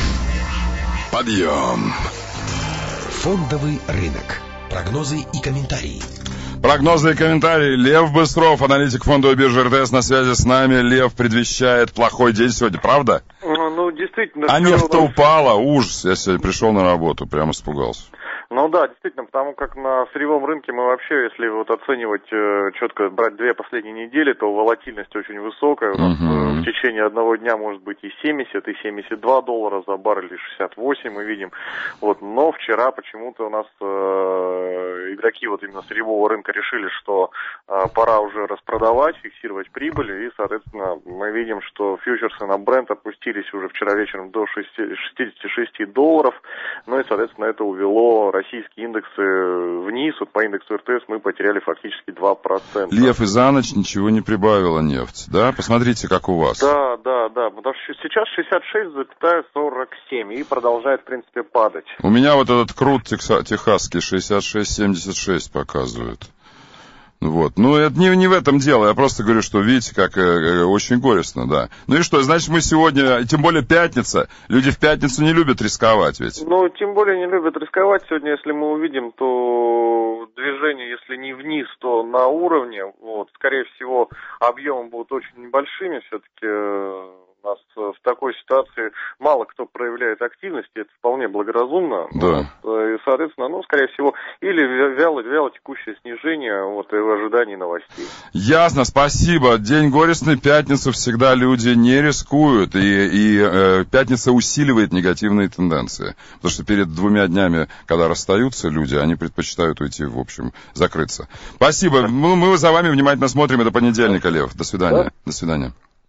Подъем. Фондовый рынок. Прогнозы и комментарии.
Прогнозы и комментарии. Лев Быстров, аналитик фондовой биржи эр тэ эс, на связи с нами. Лев предвещает плохой день сегодня, правда?
Ну, ну действительно.
А нефть-то упала, ужас. Я сегодня пришел на работу, прямо испугался.
Ну да, действительно, потому как на сырьевом рынке мы вообще, если вот оценивать э, четко, брать две последние недели, то волатильность очень высокая. У нас uh-huh. э, в течение одного дня может быть и семьдесят, и семьдесят два доллара за баррель, и шестьдесят восемь мы видим. Вот, но вчера почему-то у нас э, игроки вот именно сырьевого рынка решили, что э, пора уже распродавать, фиксировать прибыль, и, соответственно, мы видим, что фьючерсы на Brent опустились уже вчера вечером до шестидесяти шести долларов, ну и, соответственно, это увело российские индексы вниз. Вот по индексу эр тэ эс мы потеряли фактически два процента.
Лев, и за ночь ничего не прибавила нефть, да? Посмотрите, как у вас.
Да, да, да. Потому что сейчас шестьдесят шесть целых сорок семь и продолжает, в принципе, падать.
У меня вот этот крут техасский шестьдесят шесть семьдесят шесть показывает. Вот. Ну, это не, не в этом дело. Я просто говорю, что, видите, как э, очень горестно, да. Ну и что, значит, мы сегодня, тем более пятница, люди в пятницу не любят рисковать ведь.
Ну, тем более не любят рисковать. Сегодня, если мы увидим, то движение, если не вниз, то на уровне. Вот. Скорее всего, объемы будут очень небольшими. Все-таки э, у нас в такой ситуации мало кто проявляет активность, и это вполне благоразумно.
Да.
Вот. И, соответственно, ну, скорее всего, или вяло, вяло текущее снижение, вот, и в ожидании новостей.
Ясно, спасибо. День горестный, пятницу всегда люди не рискуют, и, и э, пятница усиливает негативные тенденции. Потому что перед двумя днями, когда расстаются люди, они предпочитают уйти, в общем, закрыться. Спасибо. Мы, мы за вами внимательно смотрим. Это понедельника, Лев. До свидания. Да? До свидания.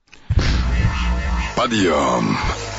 Подъем.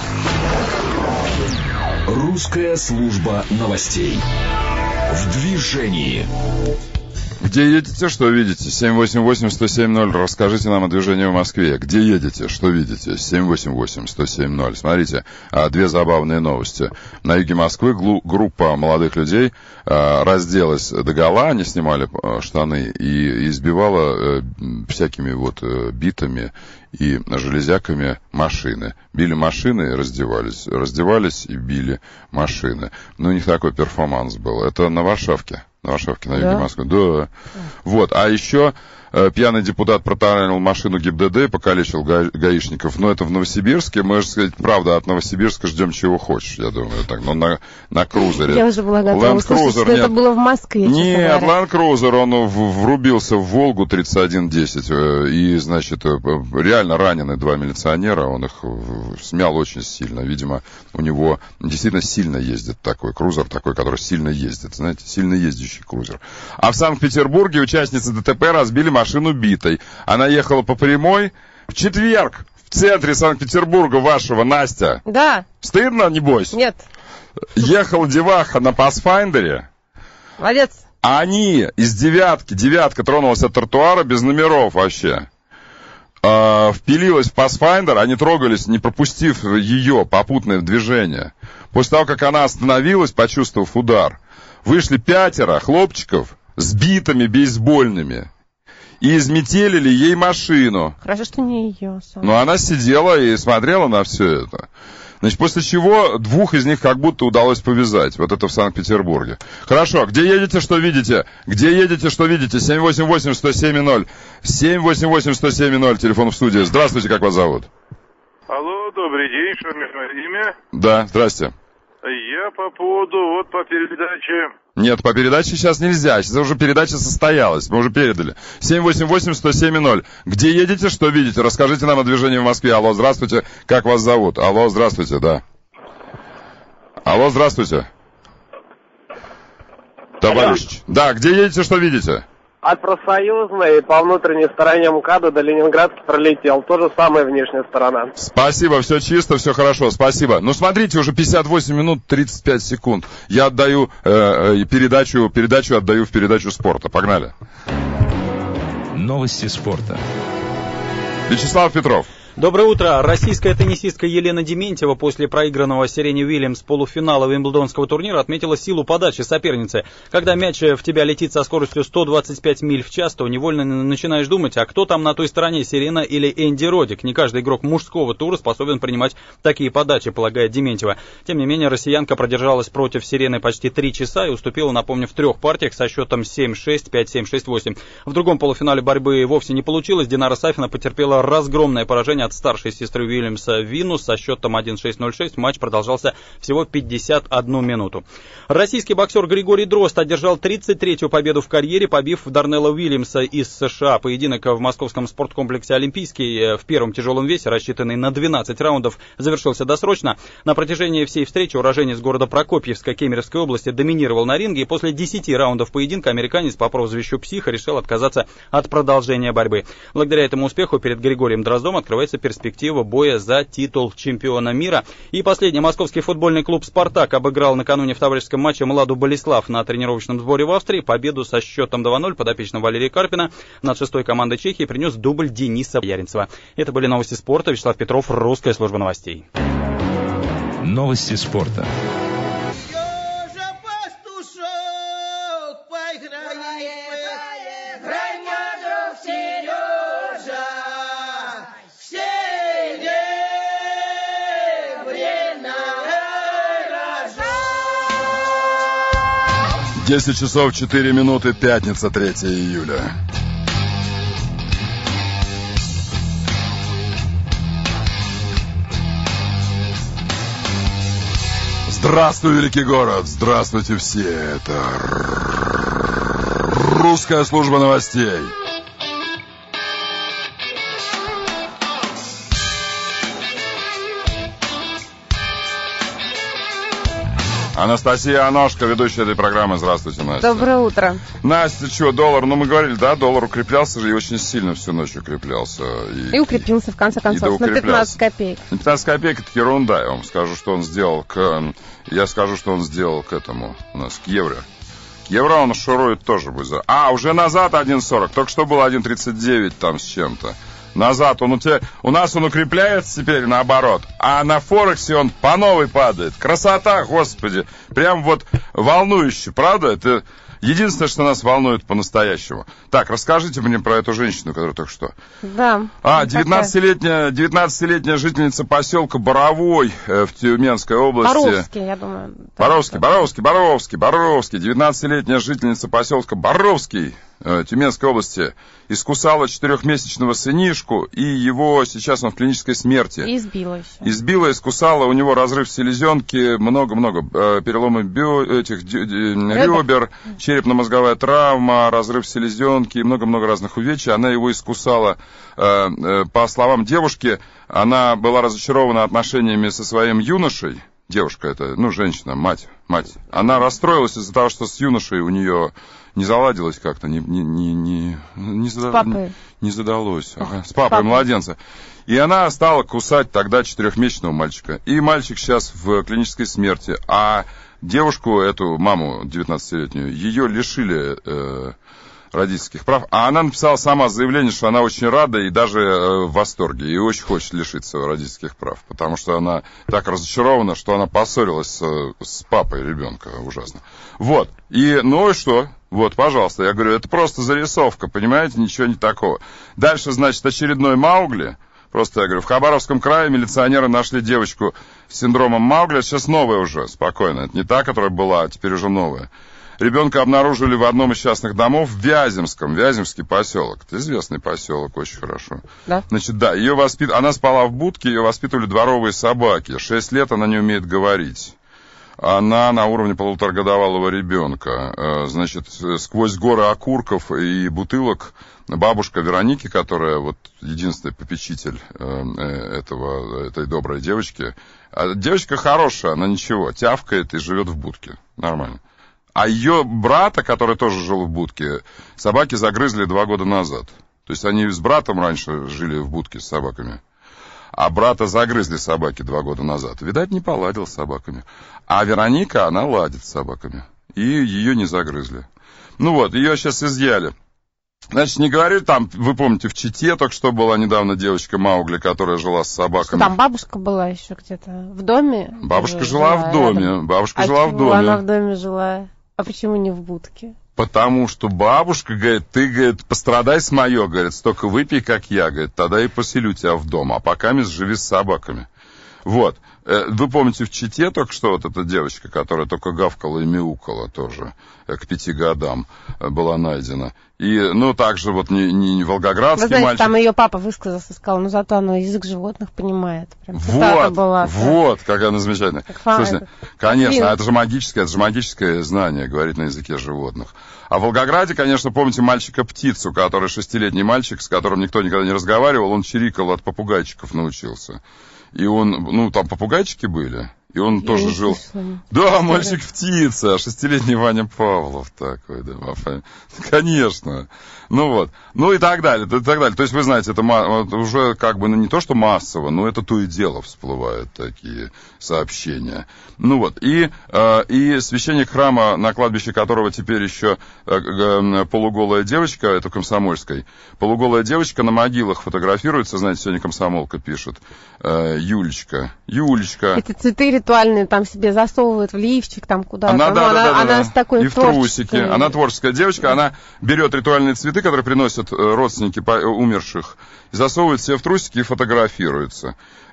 Русская служба новостей. В движении.
Где едете, что видите? семь восемь восемь сто семь ноль. Расскажите нам о движении в Москве. Где едете, что видите? семь восемь восемь сто семь ноль. Смотрите, две забавные новости. На юге Москвы группа молодых людей разделась догола, они снимали штаны и избивала всякими вот битами и железяками машины. Били машины и раздевались. Раздевались и били машины. Ну, у них такой перформанс был. Это на Варшавке. На Варшавке, на юге да? Москвы. Да. Вот. А еще э, пьяный депутат протаранил машину ГИБДД и покалечил га- гаишников. Но это в Новосибирске. Мы же, сказать, правда, от Новосибирска ждем чего хочешь, я думаю. Так, но на, на крузере.
Я уже была готова услышать, что это было в Москве.
Нет, Land Cruiser, он в, врубился в Волгу тридцать один десять. Э, и, значит, э, реально ранены два милиционера. Он их смял очень сильно. Видимо, у него действительно сильно ездит такой крузер, такой, который сильно ездит. Знаете, сильно ездящий крузер. А в Санкт-Петербурге участницы ДТП разбили машину битой. Она ехала по прямой в четверг в центре Санкт-Петербурга вашего, Настя.
Да.
Стыдно, небось?
Нет.
Ехала деваха на Пасфайндере.
Молодец.
А они из девятки, девятка тронулась от тротуара без номеров вообще. Э, впилилась в Pathfinder, они трогались, не пропустив ее попутное движение. После того, как она остановилась, почувствовав удар, вышли пятеро хлопчиков с битами бейсбольными и изметелили ей машину.
Хорошо, что не ее. Сам.
Но она сидела и смотрела на все это. Значит, после чего двух из них как будто удалось повязать. Вот это в Санкт-Петербурге. Хорошо, где едете, что видите? Где едете, что видите? семь восемь восемь сто семь ноль. семь восемь восемь сто семь ноль, телефон в студии. Здравствуйте, как вас зовут?
Алло, добрый день, что у меня имя?
Да, здрасте.
Я по поводу, вот по передаче...
Нет, по передаче сейчас нельзя. Сейчас уже передача состоялась. Мы уже передали. семь восемь восемь сто семь ноль. Где едете, что видите? Расскажите нам о движении в Москве. Алло, здравствуйте. Как вас зовут? Алло, здравствуйте, да. Алло, здравствуйте. Товарищ. Да, где едете, что видите?
От Профсоюзной по внутренней стороне МКАДа до Ленинградки пролетел. То же самое внешняя сторона.
Спасибо, все чисто, все хорошо, спасибо. Ну, смотрите, уже пятьдесят восемь минут тридцать пять секунд. Я отдаю э, передачу, передачу отдаю в передачу спорта. Погнали.
Новости спорта.
Вячеслав Петров.
Доброе утро. Российская теннисистка Елена Дементьева после проигранного Серене Уильямс полуфинала Уимблдонского турнира отметила силу подачи соперницы. Когда мяч в тебя летит со скоростью сто двадцать пять миль в час, то невольно начинаешь думать, а кто там на той стороне, Серена или Энди Роддик? Не каждый игрок мужского тура способен принимать такие подачи, полагает Дементьева. Тем не менее, россиянка продержалась против Серены почти три часа и уступила, напомню, в трех партиях со счетом семь шесть, пять семь, шесть восемь. В другом полуфинале борьбы вовсе не получилось. Динара Сафина потерпела разгромное поражение от старшей сестры Уильямса Винус со счетом один шесть ноль шесть. Матч продолжался всего пятьдесят одну минуту. Российский боксер Григорий Дрозд одержал тридцать третью победу в карьере, побив Дарнелла Уильямса из США. Поединок в московском спорткомплексе «Олимпийский» в первом тяжелом весе, рассчитанный на двенадцать раундов, завершился досрочно. На протяжении всей встречи уроженец города Прокопьевска Кемеровской области доминировал на ринге, и после десяти раундов поединка американец по прозвищу Психа решил отказаться от продолжения борьбы. Благодаря этому успеху перед Григорием Дроздом открывается перспектива боя за титул чемпиона мира. И последний. Московский футбольный клуб «Спартак» обыграл накануне в товарищеском матче Младу Болеслав на тренировочном сборе в Австрии. Победу со счетом два ноль подопечного Валерия Карпина над шестой командой Чехии принес дубль Дениса Яринцева. Это были новости спорта. Вячеслав Петров, Русская служба новостей.
Новости спорта.
десять часов четыре минуты, пятница, третьего июля. Здравствуй, великий город! Здравствуйте все! Это Русская служба новостей. Анастасия Аношка, ведущая этой программы. Здравствуйте, Настя.
Доброе утро.
Настя, что, доллар? Ну, мы говорили, да, доллар укреплялся же и очень сильно всю ночь укреплялся. И,
и укрепился, в конце концов, на пятнадцать копеек.
На пятнадцать копеек это ерунда, я вам скажу, что он сделал к... Я скажу, что он сделал к этому, у нас, к евро. К евро он шурует тоже будет. А, уже назад один сорок, только что было один тридцать девять там с чем-то. Назад он у тебя, у нас он укрепляется теперь наоборот, а на Форексе он по новой падает. Красота, господи, прям вот волнующе, правда? Это единственное, что нас волнует по-настоящему. Так, расскажите мне про эту женщину, которая только что.
Да.
А, девятнадцатилетняя, девятнадцатилетняя жительница поселка Боровой э, в Тюменской области.
Боровский, я думаю.
Боровский, Боровский, Боровский, Боровский. девятнадцатилетняя жительница поселка Боровский э, Тюменской области искусала четырехмесячного сынишку, и его сейчас он в клинической смерти.
И избила еще.
Избила, искусала, у него разрыв селезенки, много-много э, переломы бё, этих дё, ребер, черепно-мозговая травма, разрыв селезенки и много-много разных увечий. Она его искусала. Э, э, по словам девушки, она была разочарована отношениями со своим юношей. Девушка это, ну, женщина, мать, мать. Она расстроилась из-за того, что с юношей у нее не заладилось как-то, не, не, не, не, не, зада... не, не задалось. Ага, с папой, папой младенца. И она стала кусать тогда четырехмесячного мальчика. И мальчик сейчас в клинической смерти. А девушку, эту маму девятнадцатилетнюю, ее лишили э, родительских прав. А она написала сама заявление, что она очень рада и даже э, в восторге. И очень хочет лишиться родительских прав. Потому что она так разочарована, что она поссорилась с, с папой ребенка. Ужасно. Вот. И, ну и что? Вот, пожалуйста. Я говорю, это просто зарисовка, понимаете? Ничего не такого. Дальше, значит, очередной Маугли. Просто я говорю, в Хабаровском крае милиционеры нашли девочку с синдромом Маугли, сейчас новая уже, спокойно. Это не та, которая была, а теперь уже новая. Ребенка обнаружили в одном из частных домов в Вяземском, Вяземский поселок. Это известный поселок, очень хорошо.
Да?
Значит, да, ее воспит... она спала в будке, ее воспитывали дворовые собаки. Шесть лет она не умеет говорить. Она на уровне полуторагодовалого ребенка. Значит, сквозь горы окурков и бутылок бабушка Вероники, которая вот единственный попечитель этого, этой доброй девочки. Девочка хорошая, она ничего, тявкает и живет в будке. Нормально. А ее брата, который тоже жил в будке, собаки загрызли два года назад. То есть они с братом раньше жили в будке с собаками. А брата загрызли собаки два года назад. Видать, не поладил с собаками. А Вероника, она ладит с собаками. И ее не загрызли. Ну вот, ее сейчас изъяли. Значит, не говорили там, вы помните, в Чите только что была недавно девочка Маугли, которая жила с собаками.
Что там бабушка была еще где-то в доме?
Бабушка жила, жила в доме. Рядом. Бабушка
а
жила в доме.
Она в доме жила. А почему не в будке?
Потому что бабушка говорит, ты, говорит, пострадай с моё, говорит, столько выпей, как я, говорит, тогда и поселю тебя в дом, а пока мисс живи с собаками. Вот. Вы помните, в Чите только что вот эта девочка, которая только гавкала и мяукала тоже к пяти годам, была найдена. И, ну, также вот не, не волгоградский
Вы знаете,
мальчик.
Там ее папа высказался, сказал, ну, зато она язык животных понимает. Прям
вот,
была,
вот, да. Какая она замечательная. Слушайте, конечно,
Фин.
это же магическое, это же магическое знание, говорить на языке животных. А в Волгограде, конечно, помните мальчика-птицу, который шестилетний мальчик, с которым никто никогда не разговаривал, он чирикал, от попугайчиков научился. И он, ну, там попугайчики были, и он Я тоже жил... Слышала. Да, мальчик-птица, шестилетний Ваня Павлов такой, да, конечно. Ну вот, ну и так далее, и так далее. То есть, вы знаете, это уже как бы, ну, не то, что массово, но это то и дело всплывают такие сообщения. Ну вот, и, э, и священник храма, на кладбище которого теперь еще э, э, полуголая девочка, это Комсомольской, полуголая девочка на могилах фотографируется, знаете, сегодня Комсомолка пишет, э, Юлечка, Юлечка.
Эти цветы ритуальные там себе засовывают в лифчик, там куда-то.
Она,
ну,
да,
она,
да, да,
она
да.
с такой
и в трусике. Она творческая девочка, она берет ритуальные цветы, которые приносят родственники умерших, засовывает себе в трусики и фотографируется.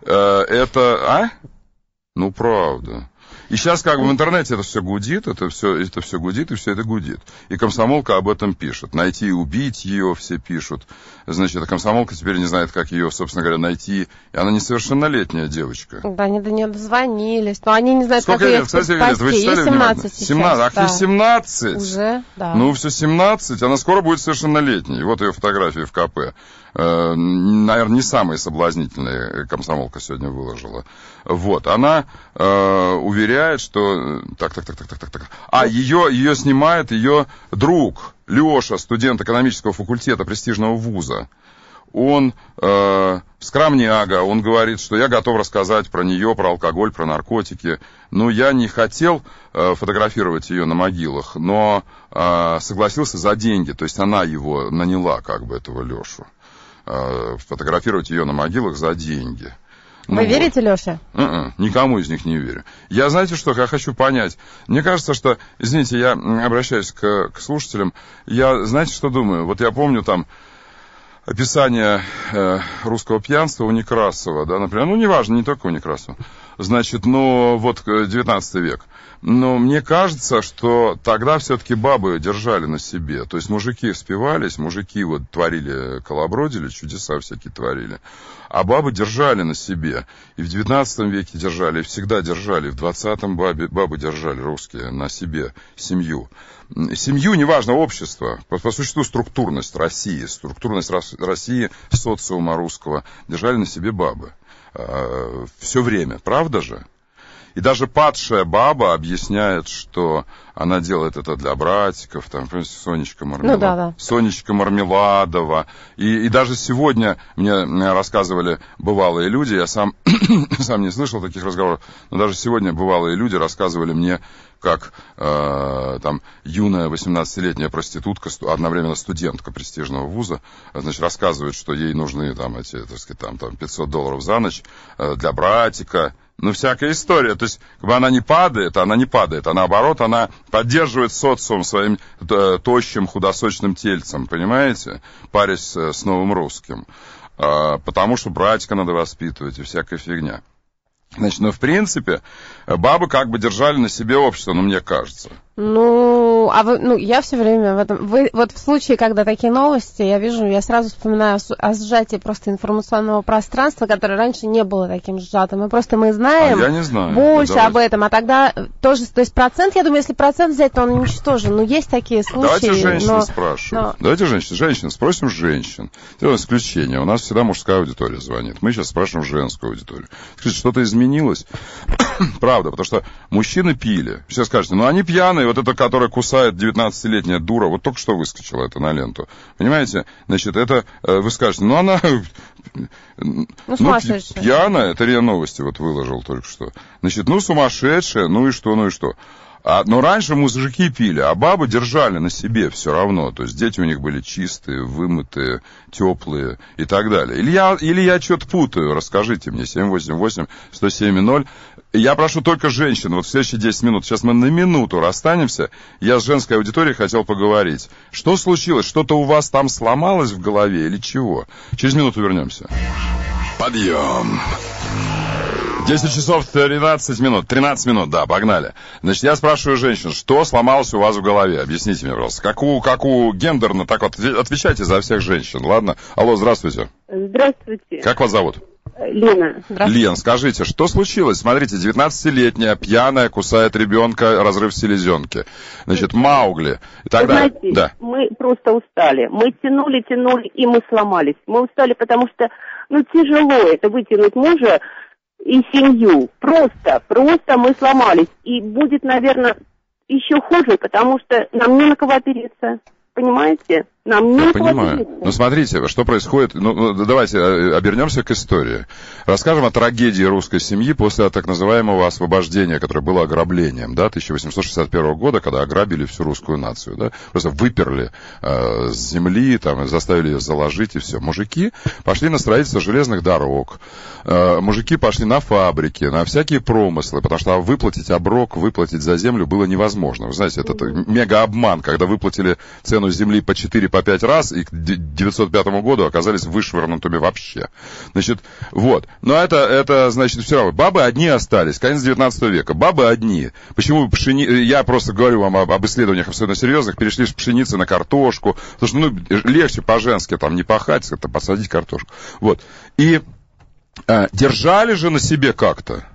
Это, а? Ну, правда. И сейчас как бы в интернете это все гудит, это все, это все гудит, и все это гудит. И Комсомолка об этом пишет. Найти и убить ее все пишут. Значит, а Комсомолка теперь не знает, как ее, собственно говоря, найти. И она несовершеннолетняя девочка.
Да, они до нее дозвонились. Но они не знают,
сколько
как
лет,
ее спасти.
Вы читали
ей семнадцать сейчас.
семнадцать. Ах,
да.
ей семнадцать?
Уже, да.
Ну, все семнадцать. Она скоро будет совершеннолетней. Вот ее фотографии в КП. Э, наверное, не самые соблазнительные Комсомолка сегодня выложила. Вот. Она э, уверяет, что... Так, так, так, так, так, так, так. А, ее, ее снимает ее друг Леша, студент экономического факультета престижного вуза. Он э, скромняга, он говорит, что я готов рассказать про нее, про алкоголь, про наркотики. Но я не хотел э, фотографировать ее на могилах, но э, согласился за деньги. То есть она его наняла, как бы, этого Лешу. Э, фотографировать ее на могилах за деньги.
Вы
ну
верите,
вот.
Леше?
Uh-uh, никому из них не верю. Я, знаете что, я хочу понять. Мне кажется, что, извините, я обращаюсь к, к слушателям, я, знаете, что думаю? Вот я помню там описание э, русского пьянства у Некрасова, да, например, ну, неважно, не только у Некрасова, значит, ну, вот девятнадцатый век. Но мне кажется, что тогда все-таки бабы держали на себе. То есть мужики спивались, мужики вот творили, колобродили, чудеса всякие творили. А бабы держали на себе. И в девятнадцатом веке держали, и всегда держали. И в двадцатом бабы, бабы держали, русские, на себе семью. Семью, неважно, общество. По, по существу структурность России, структурность России, социума русского держали на себе бабы. Э, все время, правда же? И даже падшая баба объясняет, что она делает это для братиков, там, Сонечка Мармеладова. Ну, да, да. Сонечка Мармеладова. И, и даже сегодня мне, мне рассказывали бывалые люди, я сам, сам не слышал таких разговоров, но даже сегодня бывалые люди рассказывали мне, как э, там юная восемнадцатилетняя проститутка, одновременно студентка престижного вуза, значит, рассказывает, что ей нужны там эти, так сказать, там, там пятьсот долларов за ночь э, для братика. Ну, всякая история. То есть, как бы она не падает, она не падает, а наоборот, она поддерживает социум своим тощим, худосочным тельцем, понимаете, парясь с новым русским. потому что братика надо воспитывать и всякая фигня. Значит, ну, в принципе, бабы как бы держали на себе общество, ну, мне кажется.
Ну, а вы, ну, я все время в этом... Вы, вот в случае, когда такие новости, я вижу, я сразу вспоминаю о сжатии просто информационного пространства, которое раньше не было таким сжатым. И просто мы знаем
а я не знаю.
больше
Давайте.
об этом. А тогда тоже, то есть процент, я думаю, если процент взять, то он ничтожен. Но есть такие случаи.
Давайте женщин
но...
спрашивать.
Но...
Давайте женщин. Женщин. Спросим женщин. Делаем исключение. У нас всегда мужская аудитория звонит. Мы сейчас спрашиваем женскую аудиторию. Скажите, что-то изменилось? Правда, потому что мужчины пили. Все скажете, ну они пьяные, вот эта, которая кусает девятнадцатилетняя дура, вот только что выскочила это на ленту. Понимаете? Значит, это, вы скажете, ну она ну, ну, пьяная, это РИА Новости вот выложил только что. Значит, ну сумасшедшая, ну и что, ну и что. А, но раньше мужики пили, а бабы держали на себе все равно. То есть дети у них были чистые, вымытые, теплые и так далее. Или я, или я что-то путаю, расскажите мне. семь восемь восемь сто семь ноль. Я прошу только женщин, вот в следующие десять минут, сейчас мы на минуту расстанемся, я с женской аудиторией хотел поговорить. Что случилось? Что-то у вас там сломалось в голове или чего? Через минуту вернемся. Подъем. десять часов тринадцать минут. тринадцать минут, да, погнали. Значит, я спрашиваю женщин, что сломалось у вас в голове? Объясните мне, пожалуйста. Как у, как у гендерно, так вот, отвечайте за всех женщин, ладно? Алло, здравствуйте.
Здравствуйте.
Как вас зовут?
Лена.
Лен, скажите, что случилось? Смотрите, девятнадцатилетняя, пьяная, кусает ребенка, разрыв селезенки. Значит, Маугли. И так далее.
Знаете,
да.
мы просто устали. Мы тянули, тянули, и мы сломались. Мы устали, потому что, ну, тяжело это вытянуть мужа и семью. Просто, просто мы сломались. И будет, наверное, еще хуже, потому что нам не на кого опереться. Понимаете? Нам не
Я понимаю. Ну, смотрите, что происходит. Ну, давайте обернемся к истории. Расскажем о трагедии русской семьи после так называемого освобождения, которое было ограблением, да, тысяча восемьсот шестьдесят первого года, когда ограбили всю русскую нацию, да, просто выперли э, с земли, там, заставили ее заложить, и все. Мужики пошли на строительство железных дорог, э, мужики пошли на фабрики, на всякие промыслы, потому что выплатить оброк, выплатить за землю было невозможно. Вы знаете, это мега-обман, когда выплатили цену земли по четыре по пять раз, и к девятьсот пятому году оказались вышвырнутыми вообще. Значит, вот. Но это, это, значит, все равно. Бабы одни остались. Конец девятнадцатого века. Бабы одни. Почему пшени... Я просто говорю вам об, об исследованиях абсолютно серьезных. Перешли с пшеницы на картошку. Потому что, ну, легче по-женски там не пахать, это посадить картошку. Вот. И э, держали же на себе как-то.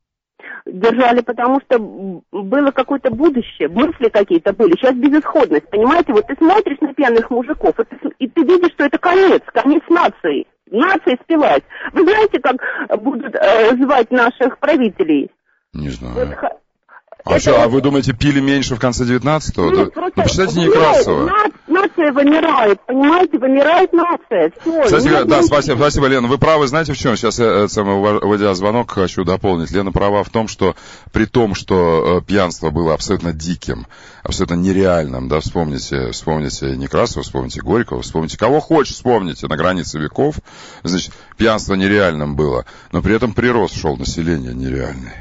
Держали, потому что было какое-то будущее, мысли какие-то были. Сейчас безысходность, понимаете? Вот ты смотришь на пьяных мужиков, и ты, и ты видишь, что это конец, конец нации. Нация спилась. Вы знаете, как будут э, звать наших правителей?
Не знаю.
Вот,
а, это... что, а вы думаете, пили меньше в конце девятнадцатого?
Ну,
да? Ну почитайте Некрасова.
Нация вымирает, понимаете, вымирает нация. Все,
кстати,
нет,
да,
нет.
спасибо, спасибо, Лена. Вы правы, знаете в чем? Сейчас я, уводя звонок, хочу дополнить. Лена права в том, что при том, что пьянство было абсолютно диким, абсолютно нереальным, да, вспомните, вспомните Некрасова, вспомните Горького, вспомните кого хочешь, вспомните на границе веков, значит, пьянство нереальным было, но при этом прирост шел население нереальный.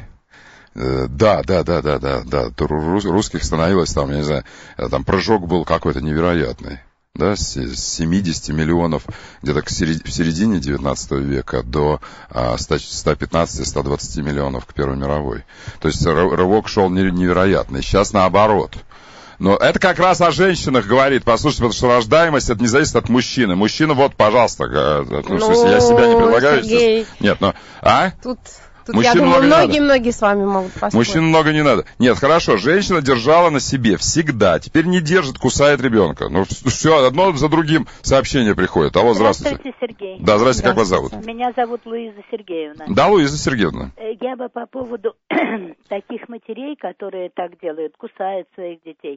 Да, да, да, да, да, да. Русских становилось там, я не знаю, там прыжок был какой-то невероятный. Да, с семидесяти миллионов где-то в середине девятнадцатого века до ста пятнадцати — ста двадцати миллионов к Первой мировой. То есть рывок шел невероятный. Сейчас наоборот. Но это как раз о женщинах говорит, послушайте, потому что рождаемость, это не зависит от мужчины. Мужчина, вот, пожалуйста, ну, ну, в смысле, я себя не предлагаю.
Сергей,
нет, но, а?
Тут... Тут,
Мужчин
я думаю, многие-многие с вами могут поспорить.
Мужчин много не надо. Нет, хорошо, женщина держала на себе всегда. Теперь не держит, кусает ребенка. Ну, все, одно за другим сообщение приходит. Алло, здравствуйте.
Здравствуйте, Сергей.
Да, здравствуйте, как вас зовут?
Меня зовут Луиза Сергеевна.
Да, Луиза Сергеевна.
Я бы по поводу таких матерей, которые так делают, кусают своих детей,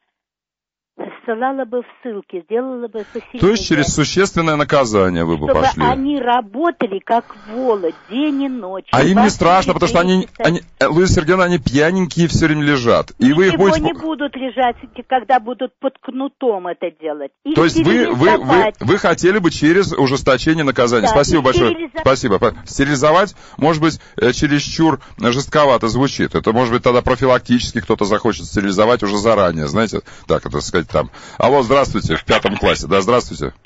ссылала бы в ссылки, сделала бы посильнее.
То есть через существенное наказание вы бы
чтобы
пошли.
Они работали как волы, день и ночь.
А им не страшно, потому что они, они Луиза Сергеевна, они пьяненькие все время лежат. И
Ничего
вы их будете...
не будут лежать, когда будут под кнутом это делать. Их
То есть вы, вы, вы, вы хотели бы через ужесточение наказания.
Да,
Спасибо большое.
стерилизовать.
Спасибо. Стерилизовать, может быть, чересчур жестковато звучит. Это, может быть, тогда профилактически кто-то захочет стерилизовать уже заранее, знаете. Так, это сказать там. Алло, здравствуйте, в пятом классе. Да, здравствуйте.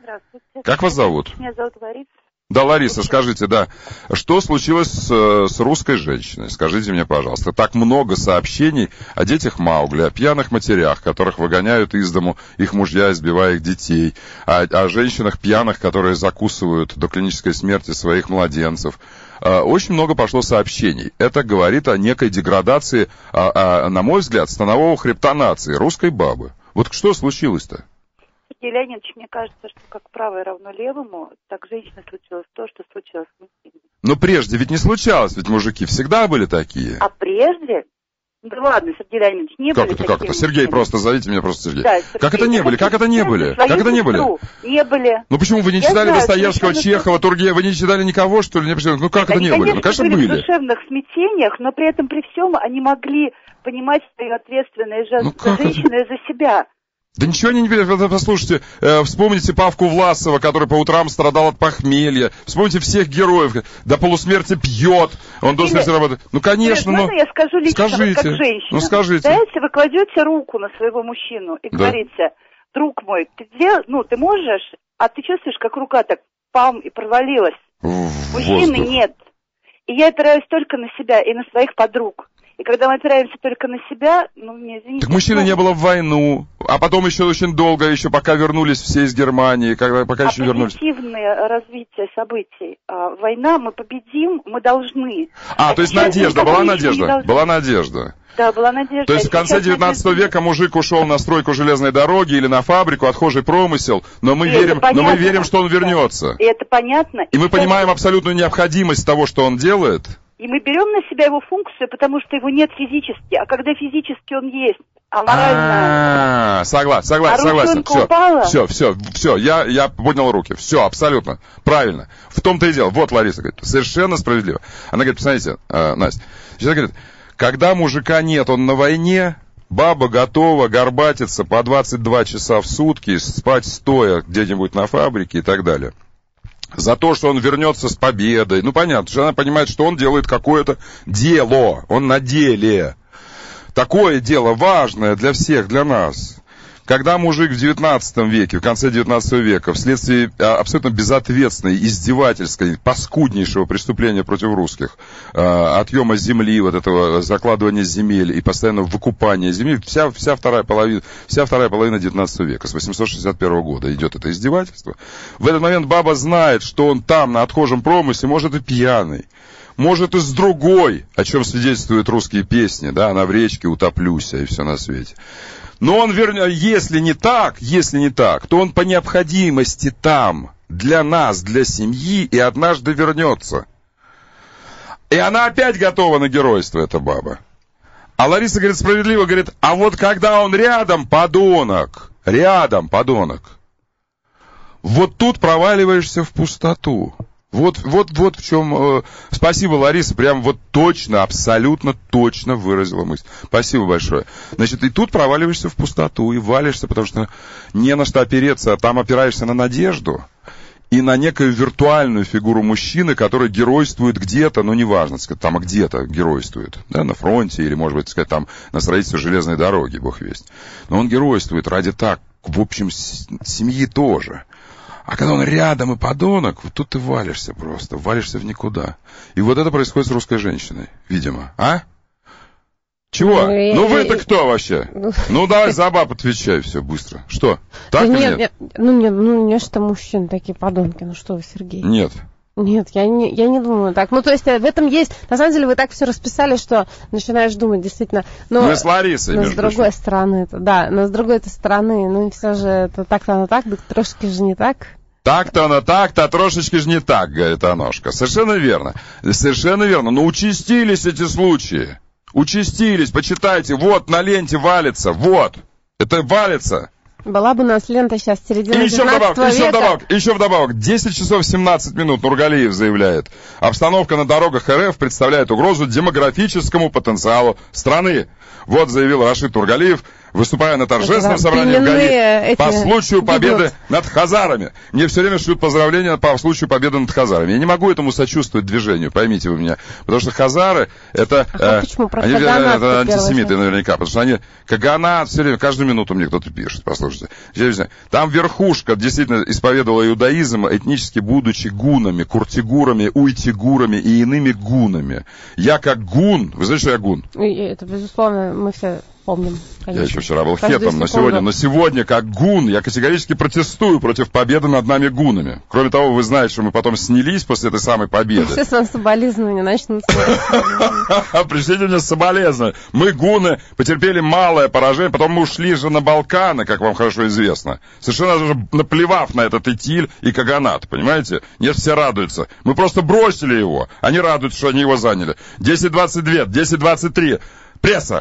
Здравствуйте. Как вас зовут?
Меня зовут Лариса.
Да, Лариса, скажите, да, что случилось с, с русской женщиной? Скажите мне, пожалуйста. Так много сообщений о детях Маугли, о пьяных матерях, которых выгоняют из дому их мужья, избивая их детей, о, о женщинах пьяных, которые закусывают до клинической смерти своих младенцев. Очень много пошло сообщений. Это говорит о некой деградации, о, о, на мой взгляд, станового хребта нации, русской бабы. Вот что случилось-то?
Сергей Леонидович, мне кажется, что как правое равно левому, так женщина случилось то, что случилось с мужчиной.
Но прежде ведь не случалось, ведь мужики всегда были такие.
А прежде? Да ладно, Сергей Леонидович, не
как
были
это,
такие
как это? Сергей,
мужчины.
просто зовите меня просто Сергей.
Да, Сергей.
Как это не были? Как это не были? Как это не были?
Не были.
Ну почему вы не
Я
читали
знаю,
Достоевского, Чехова, Тургенева? Вы не читали никого, что ли? Ну как
да,
это не
конечно,
были? Ну конечно
были.
были.
в душевных смятениях, но при этом при всем они могли понимать свою ответственность за,
ну,
за женщину и за себя.
Да ничего они не видят. Послушайте, э, вспомните Павку Власова, который по утрам страдал от похмелья. Вспомните всех героев. До полусмерти пьет. Он до смерти работает. Ну, конечно,
но...
ну...
я скажу лично,
скажите.
Вот как женщина.
Ну, скажите.
Знаете, вы кладете руку на своего мужчину и
да.
говорите, друг мой, ты дел... ну, ты можешь, а ты чувствуешь, как рука так пам и провалилась.
В
Мужчины
воздух.
нет. И я опираюсь только на себя и на своих подруг. И когда мы опираемся только на себя, ну, мне извините.
Так мужчины не было в войну, а потом еще очень долго, еще пока вернулись все из Германии, когда, пока
а
еще вернулись.
позитивное развитие событий. А, война, мы победим, мы должны.
А, а то есть надежда, была надежда, была надежда.
Да, была надежда.
То есть в конце девятнадцатого века мужик ушел на стройку железной дороги или на фабрику, отхожий промысел, но мы, верим, но мы верим, что он вернется.
И это понятно.
И мы понимаем абсолютную необходимость того, что он делает.
И мы берем на себя его функцию, потому что его нет физически. А когда физически он есть, а морально...
А, согласен, согласен, согласен. Все, все, все, все, я, я поднял руки. Все, абсолютно, правильно. В том-то и дело. Вот Лариса говорит, совершенно справедливо. Она говорит, посмотрите, э, Настя, сейчас говорит, когда мужика нет, он на войне, баба готова горбатиться по двадцать два часа в сутки, спать стоя где-нибудь на фабрике и так далее. За то, что он вернется с победой. Ну, понятно, что она понимает, что он делает какое-то дело. Он на деле. Такое дело важное для всех, для нас. Когда мужик в девятнадцатом веке, в конце девятнадцатого века, вследствие абсолютно безответственной, издевательской, паскуднейшего преступления против русских, отъема земли, вот этого закладывания земель и постоянного выкупания земли, вся, вся, вторая половина, вся вторая половина девятнадцатого века, с восемьсот шестьдесят первого года идет это издевательство. В этот момент баба знает, что он там, на отхожем промысле, может и пьяный. Может и с другой, о чем свидетельствуют русские песни, да, она в речке утоплюся и все на свете. Но он, вернее, если не так, если не так, то он по необходимости там, для нас, для семьи, и однажды вернется. И она опять готова на геройство, эта баба. А Лариса, говорит, справедливо, говорит, а вот когда он рядом, подонок, рядом, подонок, вот тут проваливаешься в пустоту. Вот, вот, вот в чем... Э, спасибо, Лариса, прям вот точно, абсолютно точно выразила мысль. Спасибо большое. Значит, и тут проваливаешься в пустоту и валишься, потому что не на что опереться, а там опираешься на надежду и на некую виртуальную фигуру мужчины, который геройствует где-то, ну, неважно, сказать, там, а где-то геройствует, да, на фронте или, может быть, сказать, там, на строительстве железной дороги, бог весть. Но он геройствует ради так, в общем, семьи тоже. А когда он рядом и подонок, вот тут ты валишься просто, валишься в никуда. И вот это происходит с русской женщиной, видимо. А? Чего? Ну, ну вы-то кто вообще? Ну, давай за баб отвечай, все, быстро. Что? Так или нет?
нет? Ну, нет, ну, не что мужчины такие подонки, ну что вы, Сергей?
Нет.
Нет, я не, я не думаю так. Ну, то есть, в этом есть... На самом деле, вы так все расписали, что начинаешь думать, действительно... Но,
мы с Ларисой,
но
между
с другой
прочим.
стороны, это, да, но с другой стороны, ну, все же, это так-то оно так, да трошки же не так.
Так-то оно так-то, а трошечки же не так, говорит Аношка. Совершенно верно. Совершенно верно. Но участились эти случаи. Участились, почитайте. Вот, на ленте валится. Вот. Это валится.
Была бы у нас лента сейчас середина
еще вдобавок, века. Еще вдобавок, еще вдобавок. десять часов семнадцать минут Нургалиев заявляет. Обстановка на дорогах эр эф представляет угрозу демографическому потенциалу страны. Вот заявил Рашид Нургалиев выступая на торжественном собрании в ГАИ по случаю победы над хазарами. Мне все время шлют поздравления по случаю победы над хазарами. Я не могу этому сочувствовать движению, поймите вы меня. Потому что хазары это,
а э, почему?
Они, это антисемиты наверняка, потому что они Каганат все время, каждую минуту мне кто-то пишет, послушайте. Там верхушка действительно исповедовала иудаизм, этнически будучи гунами, куртигурами, уйтигурами и иными гунами. Я как гун, вы знаете, что я гун?
Это, безусловно, мы все помним. Конечно.
Я еще вчера был хетом, но сегодня, но сегодня как гун я категорически протестую против победы над нами гунами. Кроме того, вы знаете, что мы потом снялись после этой самой победы.
Сейчас вам соболезнования начнутся.
Пришлите мне соболезнования. Мы, гуны, потерпели малое поражение, потом мы ушли же на Балканы, как вам хорошо известно. Совершенно даже наплевав на этот Итиль и Каганат, понимаете? Нет, все радуются. Мы просто бросили его. Они радуются, что они его заняли. десять двадцать два, десять двадцать три. Пресса.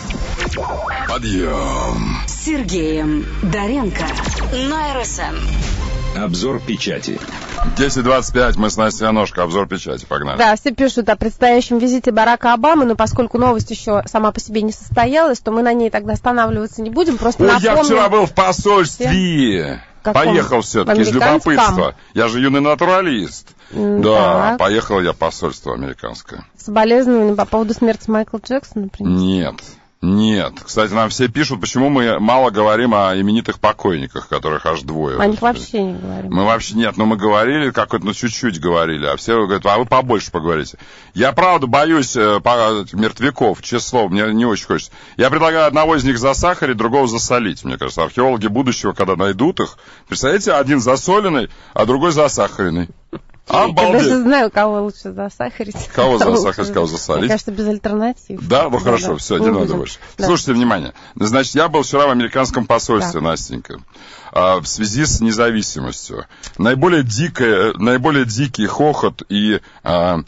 Подъем.
С Сергеем Доренко на эр эс эм.
Обзор печати.
десять двадцать пять, мы с Настей Яношко, обзор печати, погнали.
Да, все пишут о предстоящем визите Барака Обамы, но поскольку новость еще сама по себе не состоялась, то мы на ней тогда останавливаться не будем, просто
Ой,
напомним...
я вчера был в посольстве.
Каком?
Поехал все-таки из любопытства. Я же юный натуралист.
Mm,
да,
так.
поехал я в посольство американское.
Соболезнования по поводу смерти Майкла Джексона, например?
Нет. Нет. Кстати, нам все пишут, почему мы мало говорим о именитых покойниках, которых аж двое.
О них вообще не говорим.
Мы вообще нет, но мы говорили, как-то, ну, чуть-чуть говорили, а все говорят, а вы побольше поговорите. Я, правда, боюсь э, по, мертвяков, честное слово, мне не очень хочется. Я предлагаю одного из них засахарить, другого засолить, мне кажется. Археологи будущего, когда найдут их, представляете, один засоленный, а другой засахаренный. Обалдеть.
Я даже знаю, кого лучше засахарить.
Кого засахарить, кого засолить?
Мне кажется, без альтернатив.
Да? Ну, да, хорошо, да. Все, не, не надо больше. Да. Слушайте, внимание. Значит, я был вчера в американском посольстве, да. Настенька, в связи с независимостью. Наиболее, дикое, наиболее дикий хохот и... А,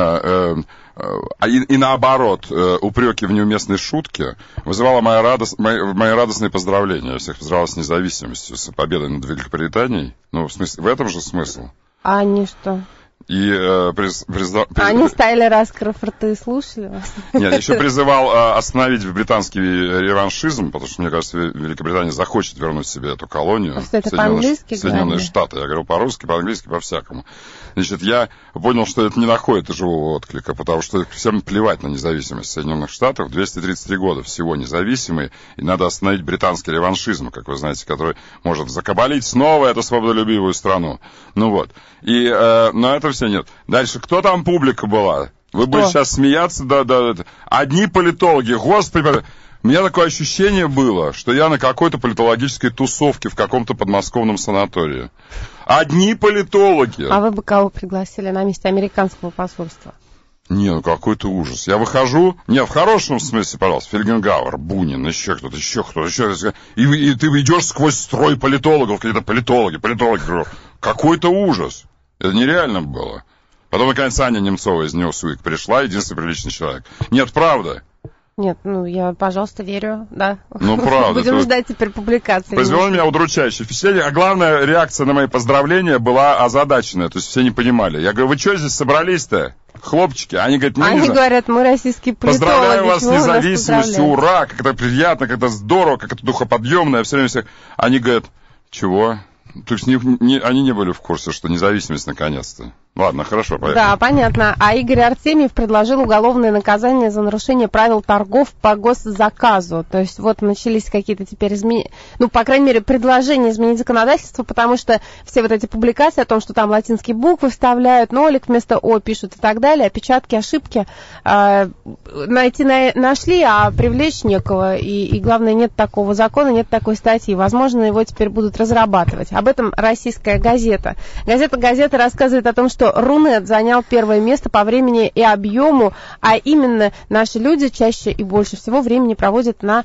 а, а, И, и наоборот, упреки в неуместной шутке вызывало мои, радост, мои, мои радостные поздравления. Я всех поздравлял с независимостью, с победой над Великобританией. Ну, в смысле, в этом же смысл.
А они что?
И, э, приз, призна...
Они стояли раскрыв рты и слушали вас?
Нет, еще призывал э, остановить британский реваншизм, потому что, мне кажется, Великобритания захочет вернуть себе эту колонию.
А это по-английски
Соединенные Штаты. Я говорю по-русски, по-английски, по-всякому. Значит, я понял, что это не находит живого отклика, потому что всем плевать на независимость Соединенных Штатов. двести тридцать три года всего независимые, и надо остановить британский реваншизм, как вы знаете, который может закабалить снова эту свободолюбивую страну. Ну вот. И, э, но это все нет. Дальше, кто там публика была? Вы
Что?
будете сейчас смеяться, да, да, да. Одни политологи, господи, у меня такое ощущение было, что я на какой-то политологической тусовке в каком-то подмосковном санатории. Одни политологи.
А вы бы кого пригласили на месте американского посольства?
Не, ну какой-то ужас. Я выхожу, не, в хорошем смысле, пожалуйста, Фельгенгауэр, Бунин, еще кто-то, еще кто-то, еще кто-то. И, и ты идешь сквозь строй политологов, какие-то политологи, политологи. Какой-то ужас. Это нереально было. Потом, наконец, Аня Немцова из Newsweek пришла, единственный приличный человек. Нет, правда.
Нет, ну, я, пожалуйста, верю, да.
Ну, правда.
Будем ждать теперь публикации.
Произвело на меня удручающее впечатление. А главная реакция на мои поздравления была озадаченная. То есть все не понимали. Я говорю, вы что здесь собрались-то? Хлопчики. Они говорят, ну,
Они
не
говорят, мы российские политологи.
Поздравляю вас с независимостью, ура, как это приятно, как это здорово, как это духоподъемно. Все время всех... Они говорят, чего? То есть не, не, они не были в курсе, что независимость наконец-то. Ладно, хорошо, поехали.
Да, понятно. А Игорь Артемьев предложил уголовное наказание за нарушение правил торгов по госзаказу. То есть вот начались какие-то теперь изменения, ну, по крайней мере, предложения изменить законодательство, потому что все вот эти публикации о том, что там латинские буквы вставляют, нолик вместо О пишут и так далее, опечатки, ошибки, э, найти на, нашли, а привлечь некого. И, и главное, нет такого закона, нет такой статьи. Возможно, его теперь будут разрабатывать. Об этом «Российская газета». Газета «Газета» рассказывает о том, что Рунет занял первое место по времени и объему, а именно наши люди чаще и больше всего времени проводят на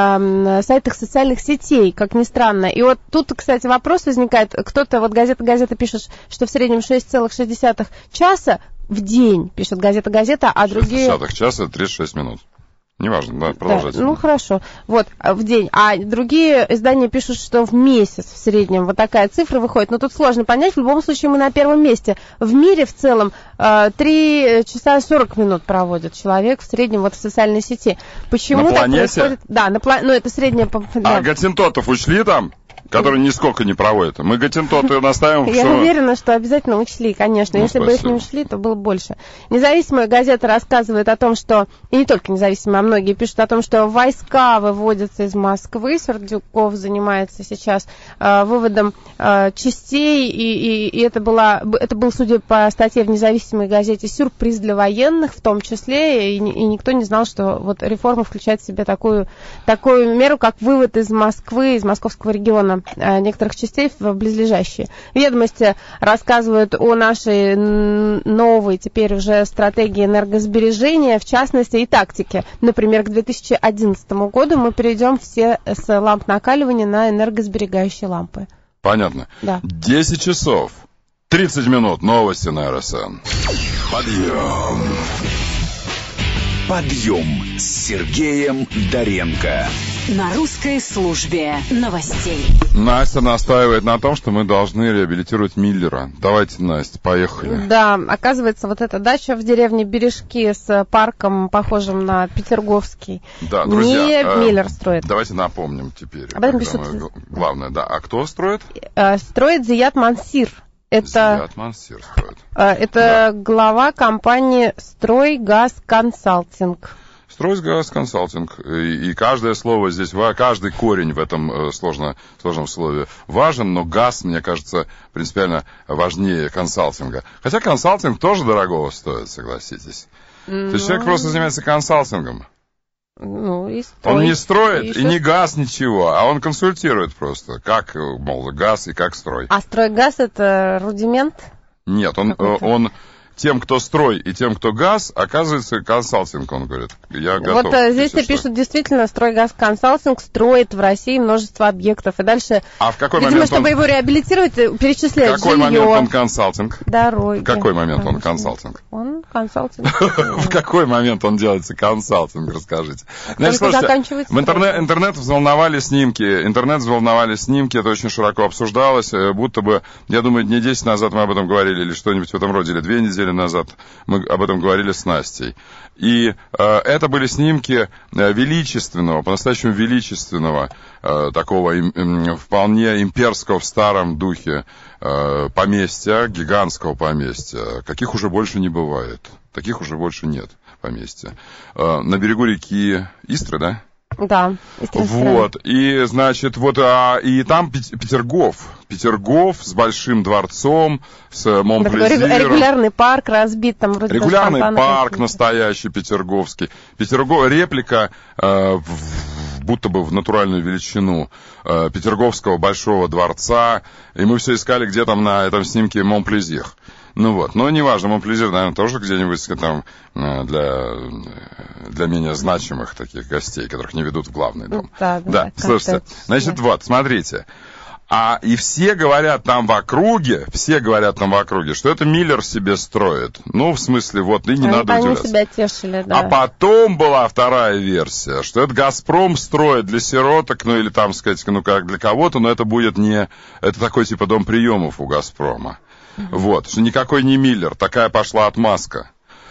э, сайтах социальных сетей, как ни странно. И вот тут, кстати, вопрос возникает. Кто-то, вот газета-газета пишет, что в среднем шесть целых шесть десятых часа в день, пишет газета-газета, а другие...
шесть десятых часа, тридцать шесть минут. Неважно, да, продолжайте.
Да, ну, хорошо. Вот, в день. А другие издания пишут, что в месяц в среднем вот такая цифра выходит. Но тут сложно понять. В любом случае мы на первом месте. В мире в целом три часа сорок минут проводит человек в среднем вот в социальной сети. Почему
на
так
планете?
происходит? Да, на планете. Ну, это средняя...
А гатентотов учли там? Которые нисколько не проводят. Мы гатентоты настаиваем,
Я
что...
уверена, что обязательно учли, конечно.
Ну,
Если
спасибо.
бы их не учли, то было больше. Независимая газета рассказывает о том, что... И не только независимая, а многие пишут о том, что войска выводятся из Москвы. Сердюков занимается сейчас э, выводом э, частей. И, и, и это, была, это был, судя по статье в независимой газете, сюрприз для военных в том числе. И, и никто не знал, что вот реформа включает в себя такую, такую меру, как вывод из Москвы, из московского региона некоторых частей в близлежащие. Ведомости рассказывают о нашей новой теперь уже стратегии энергосбережения, в частности и тактике. Например, к две тысячи одиннадцатому году мы перейдем все с ламп накаливания на энергосберегающие лампы.
Понятно.
Да.
десять часов тридцать минут. Новости на эр эс эн.
Подъем. Подъем с Сергеем Доренко.
На русской службе новостей.
Настя настаивает на том, что мы должны реабилитировать Миллера. Давайте, Настя, поехали.
Да, оказывается, вот эта дача в деревне Бережки с парком, похожим на Петерговский,
да, друзья,
не
э,
Миллер строит.
Давайте напомним теперь.
Об этом
пишут. Мы... Главное, да. А кто строит?
Э, строит Зият Мансир. Это,
Зият Мансир строит.
Э, это да. глава компании «Стройгаз Консалтинг».
Стройгаз Консалтинг. И, и каждое слово здесь, каждый корень в этом э, сложно, сложном слове важен, но газ, мне кажется, принципиально важнее консалтинга. Хотя консалтинг тоже дорогого стоит, согласитесь. Но... То есть человек просто занимается консалтингом.
Ну, и
он не строит, и,
и
не газ, ничего, а он консультирует просто, как, мол, газ и как строй.
А стройгаз — это рудимент?
Нет, он, он тем, кто строй, и тем, кто газ, оказывается, консалтинг, он говорит. Я готов.
Вот здесь ты пишут, действительно, Стройгаз Консалтинг строит в России множество объектов. И дальше,
а в какой
видимо,
момент
чтобы
он...
его реабилитировать, перечисляют
В какой
жилье,
момент он консалтинг?
Дороги.
В какой момент конечно. он консалтинг?
Он консалтинг.
В какой момент он делается консалтинг, расскажите. Значит, слушайте, в интернет, интернет взволновали снимки, интернет взволновали снимки, это очень широко обсуждалось, будто бы, я думаю, дней десять назад мы об этом говорили, или что-нибудь в этом роде, или две недели назад мы об этом говорили с Настей. И э, это были снимки э, величественного, по-настоящему величественного, э, такого им, э, вполне имперского в старом духе э, поместья, гигантского поместья, каких уже больше не бывает. Таких уже больше нет поместья. Э, на берегу реки Истры, да?
Да.
Вот, и, значит, вот, а, и там Петергоф, Петергоф с большим дворцом, с Монплезиром.
Регулярный парк разбит там вроде.
Регулярный парк настоящий петерговский. Петергоф, реплика, э, в, будто бы в натуральную величину э, Петерговского большого дворца, и мы все искали, где там на этом снимке Монплезир. Ну вот, но неважно, Монплезир, наверное, тоже где-нибудь там для, для менее значимых таких гостей, которых не ведут в главный дом.
Да, да,
да слушайте, значит, вот, смотрите. А и все говорят там в округе, все говорят там в округе, что это Миллер себе строит. Ну, в смысле, вот, и не
они,
надо
они
удивляться.
себя тешили, да.
А потом была вторая версия, что это Газпром строит для сироток, ну, или там, сказать, ну, как для кого-то, но это будет не... Это такой, типа, дом приемов у Газпрома. Mm-hmm. Вот, что никакой не Миллер, такая пошла отмазка.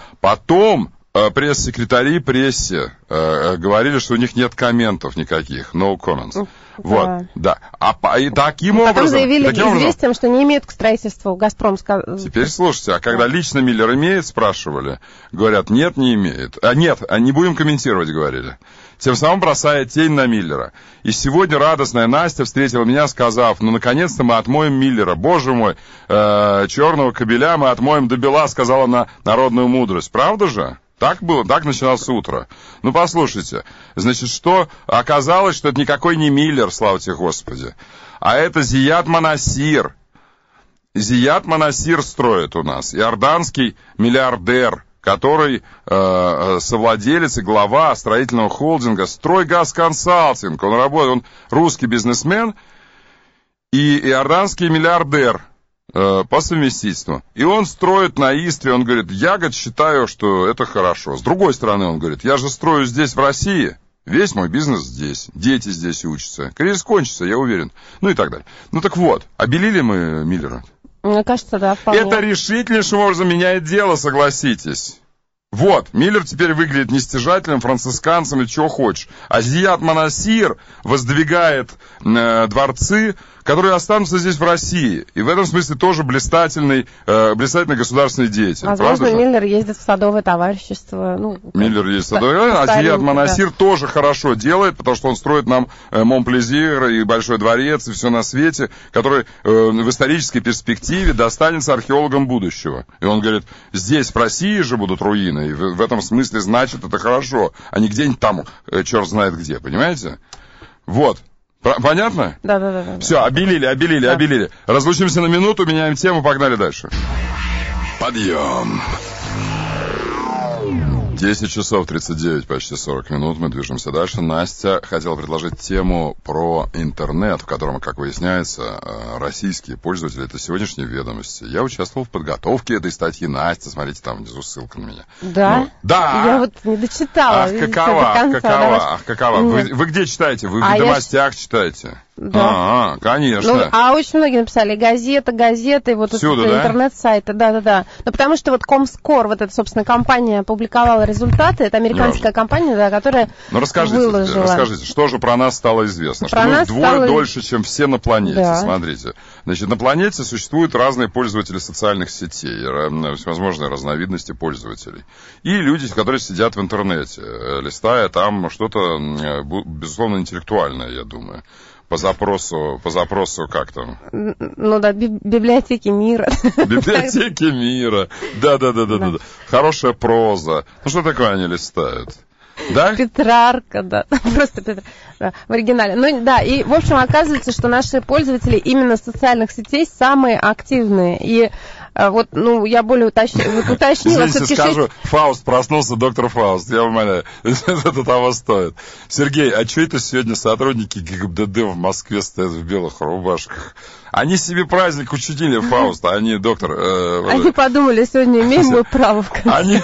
Потом э, пресс-секретари прессе э, говорили, что у них нет комментов никаких, no comments. Mm-hmm. Вот, да. А и таким
Потом
образом...
заявили
таким
известием,
образом,
что не имеют к строительству. Газпром сказал...
Теперь слушайте, а когда лично Миллер имеет, спрашивали, говорят, нет, не имеет. А нет, а не будем комментировать, говорили. Тем самым бросая тень на Миллера. И сегодня радостная Настя встретила меня, сказав, ну, наконец-то мы отмоем Миллера. Боже мой, э, черного кобеля мы отмоем до бела, сказала она народную мудрость. Правда же? Так было, так начиналось утро. Ну, послушайте, значит, что оказалось, что это никакой не Миллер, слава тебе Господи, а это Зият Манасир. Зият Манасир строит у нас, иорданский миллиардер, который э, совладелец и глава строительного холдинга «Стройгаз Консалтинг». Он работает, он русский бизнесмен и иорданский миллиардер. э, по совместительству. И он строит на Истре, он говорит, я, говорит, считаю, что это хорошо. С другой стороны, он говорит, я же строю здесь, в России, весь мой бизнес здесь, дети здесь учатся. Кризис кончится, я уверен. Ну и так далее. Ну так вот, обелили мы Миллера?
Мне кажется, да, вполне.
Это решительнейшим образом меняет дело, согласитесь. Вот, Миллер теперь выглядит не стяжателем, францисканцем и чего хочешь. А Зият Манасир воздвигает э, дворцы, которые останутся здесь в России. И в этом смысле тоже блистательный, э, блистательный государственный деятель.
Возможно, Миллер ездит в садовое товарищество. Ну,
Миллер ездит в садовое товарищество, а Зият Манасир да. тоже хорошо делает, потому что он строит нам э, Монплезир и Большой дворец, и все на свете, который э, в исторической перспективе достанется археологам будущего. И он говорит, здесь, в России же будут руины. И в, в этом смысле, значит, это хорошо, а не где-нибудь там, э, черт знает где, понимаете? Вот. Понятно?
Да, да, да.
Все, обелили, обелили, да. обелили. Разлучимся на минуту, меняем тему, погнали дальше. Подъем. десять часов тридцать девять, почти сорок минут, мы движемся дальше. Настя хотела предложить тему про интернет, в котором, как выясняется, российские пользователи — это сегодняшние ведомости. Я участвовал в подготовке этой статьи. Настя, смотрите, там внизу ссылка на меня.
Да?
Ну, да.
Я вот не дочитала.
Ах, какова, конца, какова, да, ах, какова. Вы, вы где читаете? Вы в а ведомостях я... читаете?
Да.
А, конечно.
Ну, а очень многие написали газета, газеты, вот
Всюду,
это,
да?
интернет-сайты, да-да-да. Ну, потому что вот Комскор, вот эта, собственно, компания опубликовала результаты, это американская компания, да, которая
ну, расскажите,
выложила.
расскажите, что же про нас стало известно?
Про
что мы
нас
вдвое
стало...
дольше, чем все на планете,
да.
Смотрите. Значит, на планете существуют разные пользователи социальных сетей, всевозможные разновидности пользователей. И люди, которые сидят в интернете, листая там что-то, безусловно, интеллектуальное, я думаю. По запросу, по запросу как там?
Ну да, би- библиотеки мира.
Библиотеки мира. Да-да-да-да-да. Хорошая проза. Ну что такое они листают? Да?
Петрарка, да. Просто Петр... да, в оригинале. Ну да, и в общем оказывается, что наши пользователи именно социальных сетей самые активные. И вот, ну, я более уточ... вот, уточнила.
Извините, скажу, шесть... Фауст проснулся, доктор Фауст, я умоляю, это того стоит. Сергей, а что это сегодня сотрудники ГИБДД в Москве стоят в белых рубашках? Они себе праздник учудили, Фауст, а они, доктор... Э,
они подумали, сегодня имеем мы право в конце.
Они,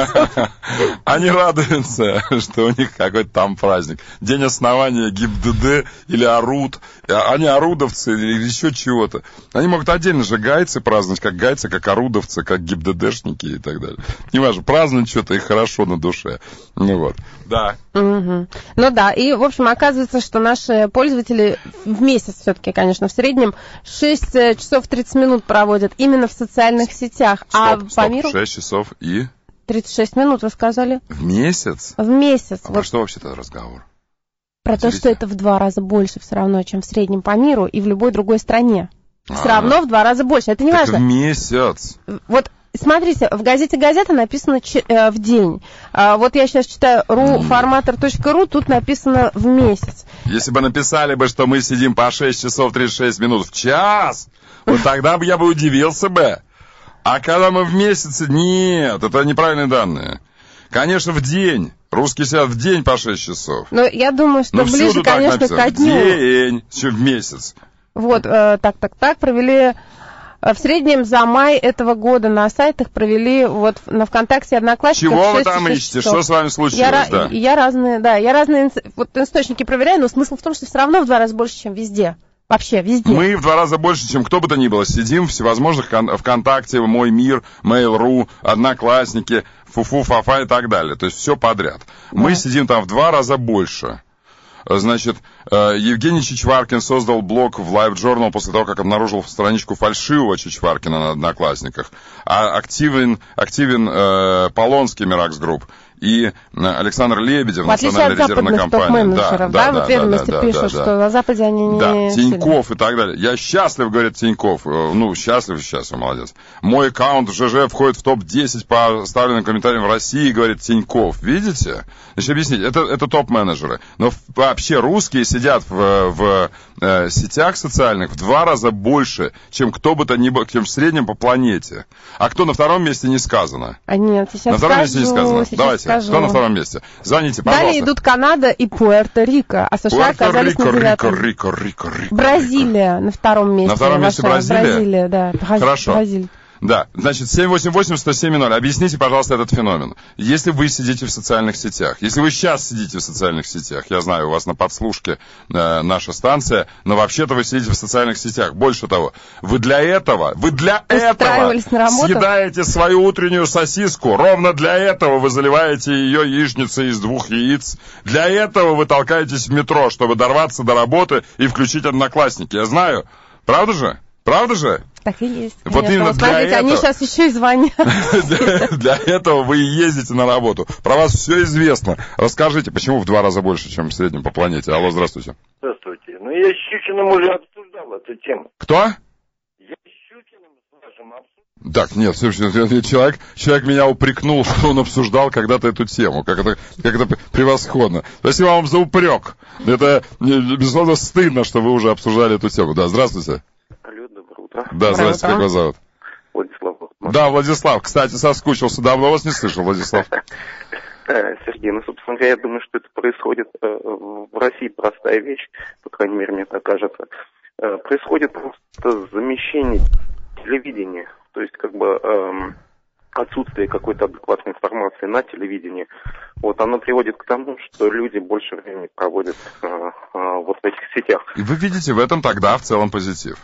они радуются, что у них какой-то там праздник. День основания ГИБДД или ОРУД. Они орудовцы или еще чего-то. Они могут отдельно же гайцы праздновать, как гайцы, как орудовцы, как ГИБДДшники и так далее. Не важно, празднуют что-то и хорошо на душе. Ну вот, да.
Угу. Ну да, и, в общем, оказывается, что наши пользователи в месяц все-таки, конечно, в среднем шесть часов тридцать минут проводят именно в социальных сетях.
Стоп,
а
стоп,
по миру...
шесть часов и...
тридцать шесть минут, вы сказали?
В месяц?
В месяц.
А вот. Про что вообще-то разговор?
Про Поделите. То, что это в два раза больше все равно, чем в среднем по миру и в любой другой стране. Все А-а-а. равно в два раза больше. Это не
так
важно.
В месяц.
Вот смотрите, в газете «Газета» написано ч- э, в день. А, вот я сейчас читаю руформатор точка ру, тут написано в месяц.
Если бы написали бы, что мы сидим по шесть часов тридцать шесть минут в час, вот тогда бы я бы удивился бы. А когда мы в месяце, нет, это неправильные данные. Конечно, в день. Русские сидят в день по шесть часов.
Но я думаю, что
Но
ближе, конечно, ко дню.
В день, чем в месяц.
Вот, э, так, так, так, провели... В среднем за май этого года на сайтах провели вот на ВКонтакте, Одноклассниках.
Чего вы там ищете? Что с вами случилось?
Я,
да.
я разные, да, я разные вот источники проверяю, но смысл в том, что все равно в два раза больше, чем везде. Вообще, везде.
Мы в два раза больше, чем кто бы то ни было, сидим в всевозможных ВКонтакте, Мой мир, Mail.ru, Одноклассники, Фу-фу, Фа-фа и так далее. То есть все подряд. Да. Мы сидим там в два раза больше. Значит, Евгений Чичваркин создал блог в Live Journal после того, как обнаружил страничку фальшивого Чичваркина на Одноклассниках. А активен, активен э, Полонский Миракс Групп и Александр Лебедев, национальная резервная компания.
Да, да, да, вот в ведомости да, да, пишут, да, да, что на Западе они не...
Да, Тиньков и так далее. Я счастлив, говорит Тиньков. Ну, счастлив, счастлив, молодец. Мой аккаунт в ЖЖ входит в топ десять по оставленным комментариям в России, говорит Тиньков. Видите? Значит, объясните, это, это топ-менеджеры. Но вообще русские сидят в, в э, сетях социальных в два раза больше, чем кто бы то ни было, чем в среднем по планете. А кто на втором месте, не сказано.
А нет, сейчас
на втором
скажу,
месте не сказано.
Сейчас
Давайте.
скажу.
Кто на втором месте? Звоните, пожалуйста.
Далее идут Канада и Пуэрто-Рико, а США оказались на девятом.
Рико, Рико, Рико.
Бразилия на втором месте.
На втором месте Бразилия?
Бразилия, да.
Хорошо.
Бразилия.
Да, значит, семь восемь восемь сто семь ноль. Объясните, пожалуйста, этот феномен. Если вы сидите в социальных сетях, если вы сейчас сидите в социальных сетях, я знаю, у вас на подслушке э, наша станция, но вообще-то вы сидите в социальных сетях. Больше того, вы для этого, вы для этого съедаете свою утреннюю сосиску. Ровно для этого вы заливаете ее яичницей из двух яиц. Для этого вы толкаетесь в метро, чтобы дорваться до работы и включить Одноклассники. Я знаю. Правда же? Правда же?
Так и есть.
Вот именно для
Смотрите,
этого...
они сейчас еще и звонят.
для, для этого вы и ездите на работу. Про вас все известно. Расскажите, почему в два раза больше, чем в среднем по планете? Алло, здравствуйте.
Здравствуйте. Ну, я с Щукиным уже обсуждал эту тему.
Кто?
Я с Щукиным с вашим обсуждал.
Так, нет, слушайте, человек, человек меня упрекнул, что он обсуждал когда-то эту тему. Как это, как это превосходно. Спасибо вам за упрек. Это, безусловно, стыдно, что вы уже обсуждали эту тему. Да, здравствуйте.
Алло, доброе утро.
Да, здравствуйте, как вас зовут?
Владислав.
Да, Владислав, кстати, соскучился. Давно вас не слышал, Владислав.
Сергей, ну, собственно говоря, я думаю, что это происходит в России простая вещь, по крайней мере, мне так кажется. Происходит просто замещение телевидения, то есть как бы эм, отсутствие какой-то адекватной информации на телевидении. Вот оно приводит к тому, что люди больше времени проводят э, э, вот в этих сетях.
И вы видите в этом тогда в целом позитив?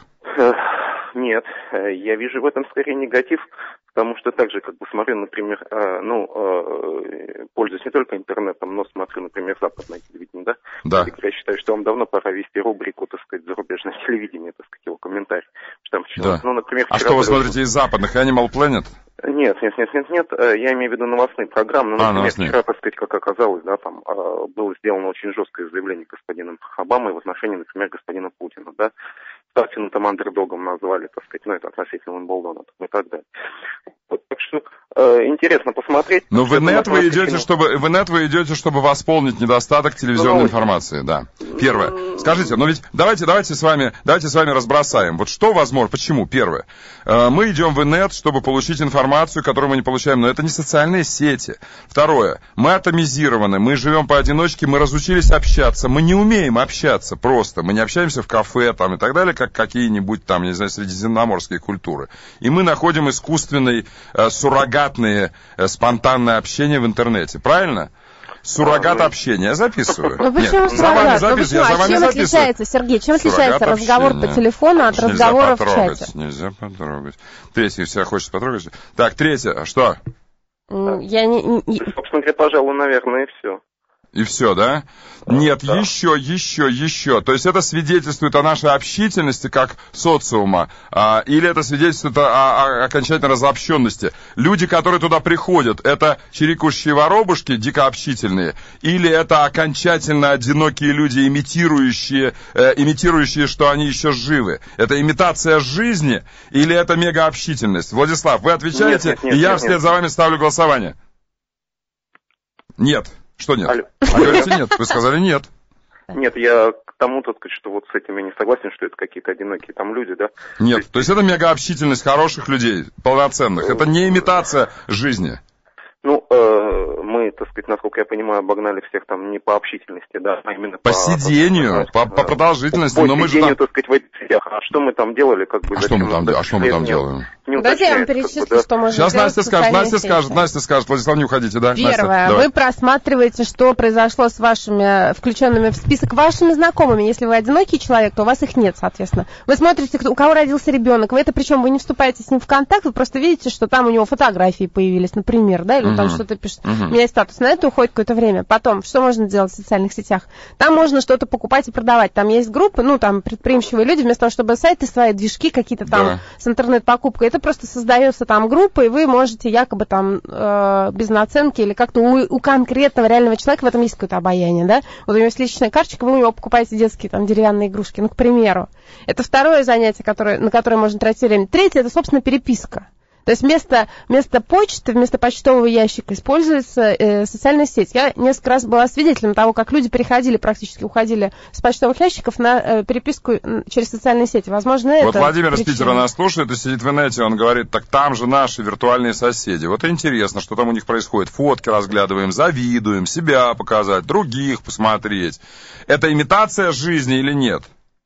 Нет, я вижу в этом скорее негатив, потому что также, как бы, смотрю, например, э, ну, э, пользуюсь не только интернетом, но смотрю, например, западное телевидение, да?
Да.
И я считаю, что вам давно пора вести рубрику, так сказать, зарубежное телевидение, так сказать, его комментарий. Там,
да.
Ну, например,
а что вы смотрите из западных? Animal Planet?
Нет, нет, нет, нет, нет, я имею в виду новостные программы. Ну, например, а, новостные. Вчера, так сказать, как оказалось, да, там было сделано очень жесткое заявление господином Обамой в отношении, например, господина Путина, да. Ставкину там андердогом назвали, так сказать, ну, это относительно Уимблдона и так далее. Вот, так что э, интересно посмотреть.
Но в инет вы идете, чтобы в инет вы идете, чтобы восполнить недостаток телевизионной ну, информации, да. Первое. Скажите, ну ведь давайте, давайте с вами, давайте с вами разбросаем. Вот что возможно, почему? Первое. Э, мы идем в инет, чтобы получить информацию, которую мы не получаем, но это не социальные сети. Второе. Мы атомизированы, мы живем поодиночке, мы разучились общаться, мы не умеем общаться просто, мы не общаемся в кафе там и так далее, как какие-нибудь там, не знаю, средиземноморские культуры. И мы находим искусственные, э, суррогатные, э, спонтанное общение в интернете. Правильно? Суррогат общения. Я записываю.
Ну почему
Нет, за вами записываю.
Ну, а чем отличается, Сергей, чем отличается разговор по телефону от разговора в чате?
Нельзя потрогать. Третье, всех хочет потрогать. Так, третье, что?
Я не...
Собственно говоря, пожалуй, наверное, и все.
И все, да? Нет, да. еще, еще, еще. То есть это свидетельствует о нашей общительности как социума, а, или это свидетельствует о, о, о окончательной разобщенности. Люди, которые туда приходят, это чирикающие воробушки, дико общительные, или это окончательно одинокие люди, имитирующие, э, имитирующие, что они еще живы. Это имитация жизни, или это мегаобщительность? Владислав, вы отвечаете, нет, нет, нет, и я нет, вслед нет. за вами ставлю голосование. Нет. Что нет? Алло. А говорите нет, вы сказали нет.
Нет, я к тому, так сказать, что вот с этим я не согласен, что это какие-то одинокие там люди, да?
Нет, то есть, то есть это мегаобщительность хороших людей, полноценных. Это не имитация жизни.
Ну, э, мы, так сказать, насколько я понимаю, обогнали всех там не по общительности, да, а именно
по... По сидению, по, по продолжительности,
по
но мы
сидению,
же там...
так сказать, в этих сетях. А что мы там делали, как бы...
А что мы там, а что мы там делаем?
Давайте я вам перечислю, как бы, да? что можно
Сейчас
сделать.
Настя скажет, Настя скажет, Настя скажет. Владислав, не уходите, да?
Первое,
Настя,
вы просматриваете, что произошло с вашими, включенными в список вашими знакомыми. Если вы одинокий человек, то у вас их нет, соответственно. Вы смотрите, у кого родился ребенок. Вы это, причем вы не вступаете с ним в контакт, вы просто видите, что там у него фотографии появились, например, да, или угу. там что-то пишет. Угу. У меня есть статус. На это уходит какое-то время. Потом, что можно делать в социальных сетях? Там можно что-то покупать и продавать. Там есть группы, ну, там, предприимчивые люди, вместо того, чтобы сайты свои, движки какие-то там да. с интернет-покупкой, это просто создается там группа, и вы можете якобы там э, без наценки или как-то у, у конкретного реального человека в этом есть какое-то обаяние, да? Вот у него есть личная карточка, вы у него покупаете детские там деревянные игрушки, ну, к примеру. Это второе занятие, которое, на которое можно тратить время. Третье, это, собственно, переписка. То есть вместо, вместо почты, вместо почтового ящика используется э, социальная сеть. Я несколько раз была свидетелем того, как люди переходили, практически уходили с почтовых ящиков на э, переписку через социальные сети. Возможно, это...
Вот Владимир
причина.
из Питера нас слушает и сидит в инете, он говорит, так там же наши виртуальные соседи. Вот интересно, что там у них происходит. Фотки разглядываем, завидуем, себя показать, других посмотреть. Это имитация жизни или нет?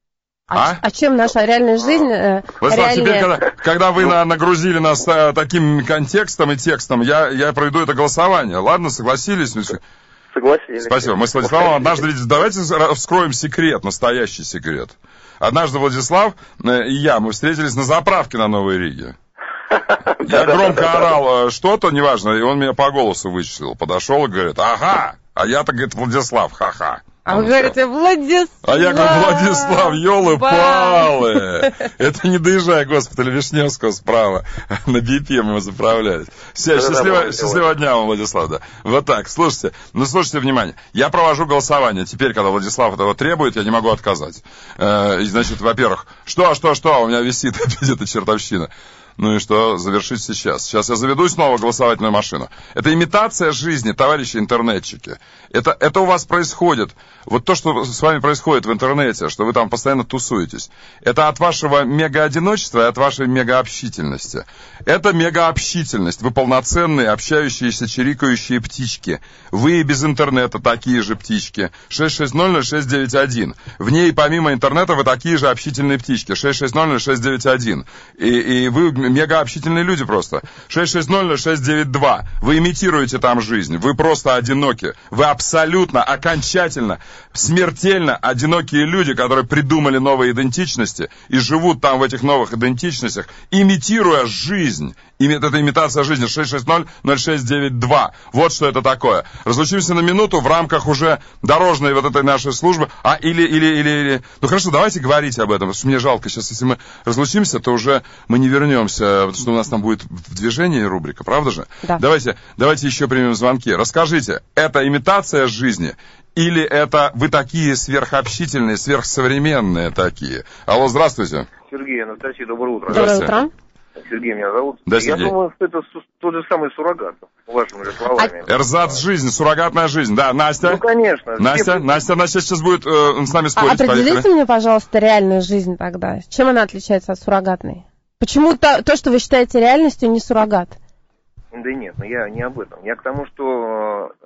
А, а чем наша реальная жизнь? Э,
Владислав,
реальная...
теперь, когда, когда вы на, нагрузили нас а, таким контекстом и текстом, я, я проведу это голосование. Ладно, согласились?
Согласились.
Спасибо. Мы с Владиславом однажды... Давайте вскроем секрет, настоящий секрет. Однажды Владислав и я, мы встретились на заправке на Новой Риге. Я громко орал что-то, неважно, и он меня по голосу вычислил. Подошел и говорит, ага, а я-то, говорит, Владислав, ха-ха.
А вы говорите, Владислав.
А я говорю, Владислав, елы-палы. Это не доезжая госпиталя Вишневского справа. На би пи мы заправлялись. Все, счастливого, счастливого дня вам, Владислав. Да. Вот так, слушайте. Ну, слушайте, внимание. Я провожу голосование. Теперь, когда Владислав этого требует, я не могу отказать. И, значит, во-первых, что, что, что, у меня висит опять эта чертовщина. Ну и что, завершить сейчас. Сейчас я заведу снова голосовательную машину. Это имитация жизни, товарищи интернетчики. Это, это у вас происходит. Вот то, что с вами происходит в интернете, что вы там постоянно тусуетесь, это от вашего мега-одиночества и от вашей мега-общительности. Это мега-общительность. Вы полноценные, общающиеся, чирикающие птички. Вы и без интернета такие же птички. шесть шесть ноль ноль шесть девять один. В ней, помимо интернета, вы такие же общительные птички. шесть шесть ноль ноль шесть девять один. И, и вы мега-общительные люди просто. шесть шесть ноль ноль шесть девять два. Вы имитируете там жизнь. Вы просто одиноки. Вы абсолютно, окончательно, смертельно одинокие люди, которые придумали новые идентичности и живут там в этих новых идентичностях, имитируя жизнь. Это имитация жизни. шесть шесть ноль ноль шесть девять два. Вот что это такое. Разлучимся на минуту в рамках уже дорожной вот этой нашей службы. А или, или, или, или... Ну хорошо, давайте говорить об этом, потому что мне жалко сейчас, если мы разлучимся, то уже мы не вернемся, потому что у нас там будет в движении рубрика, правда же?
Да.
Давайте, давайте еще примем звонки. Расскажите, это имитация жизни или это вы такие сверхобщительные, сверхсовременные такие? Алло, здравствуйте.
Сергей, Анастасия, доброе утро.
Доброе утро.
Сергей меня зовут.
Да, Сергей.
Я думаю, что это тот же самый суррогат, вашими же словами.
Эрзац жизни, суррогатная жизнь. Да, Настя?
Ну, конечно.
Настя, Все... Настя, Настя сейчас будет э, с нами спорить.
А определите
поехали.
мне, пожалуйста, реальную жизнь тогда. Чем она отличается от суррогатной? Почему то, то, что вы считаете реальностью, не суррогат?
Да нет, ну я не об этом. Я к тому, что э,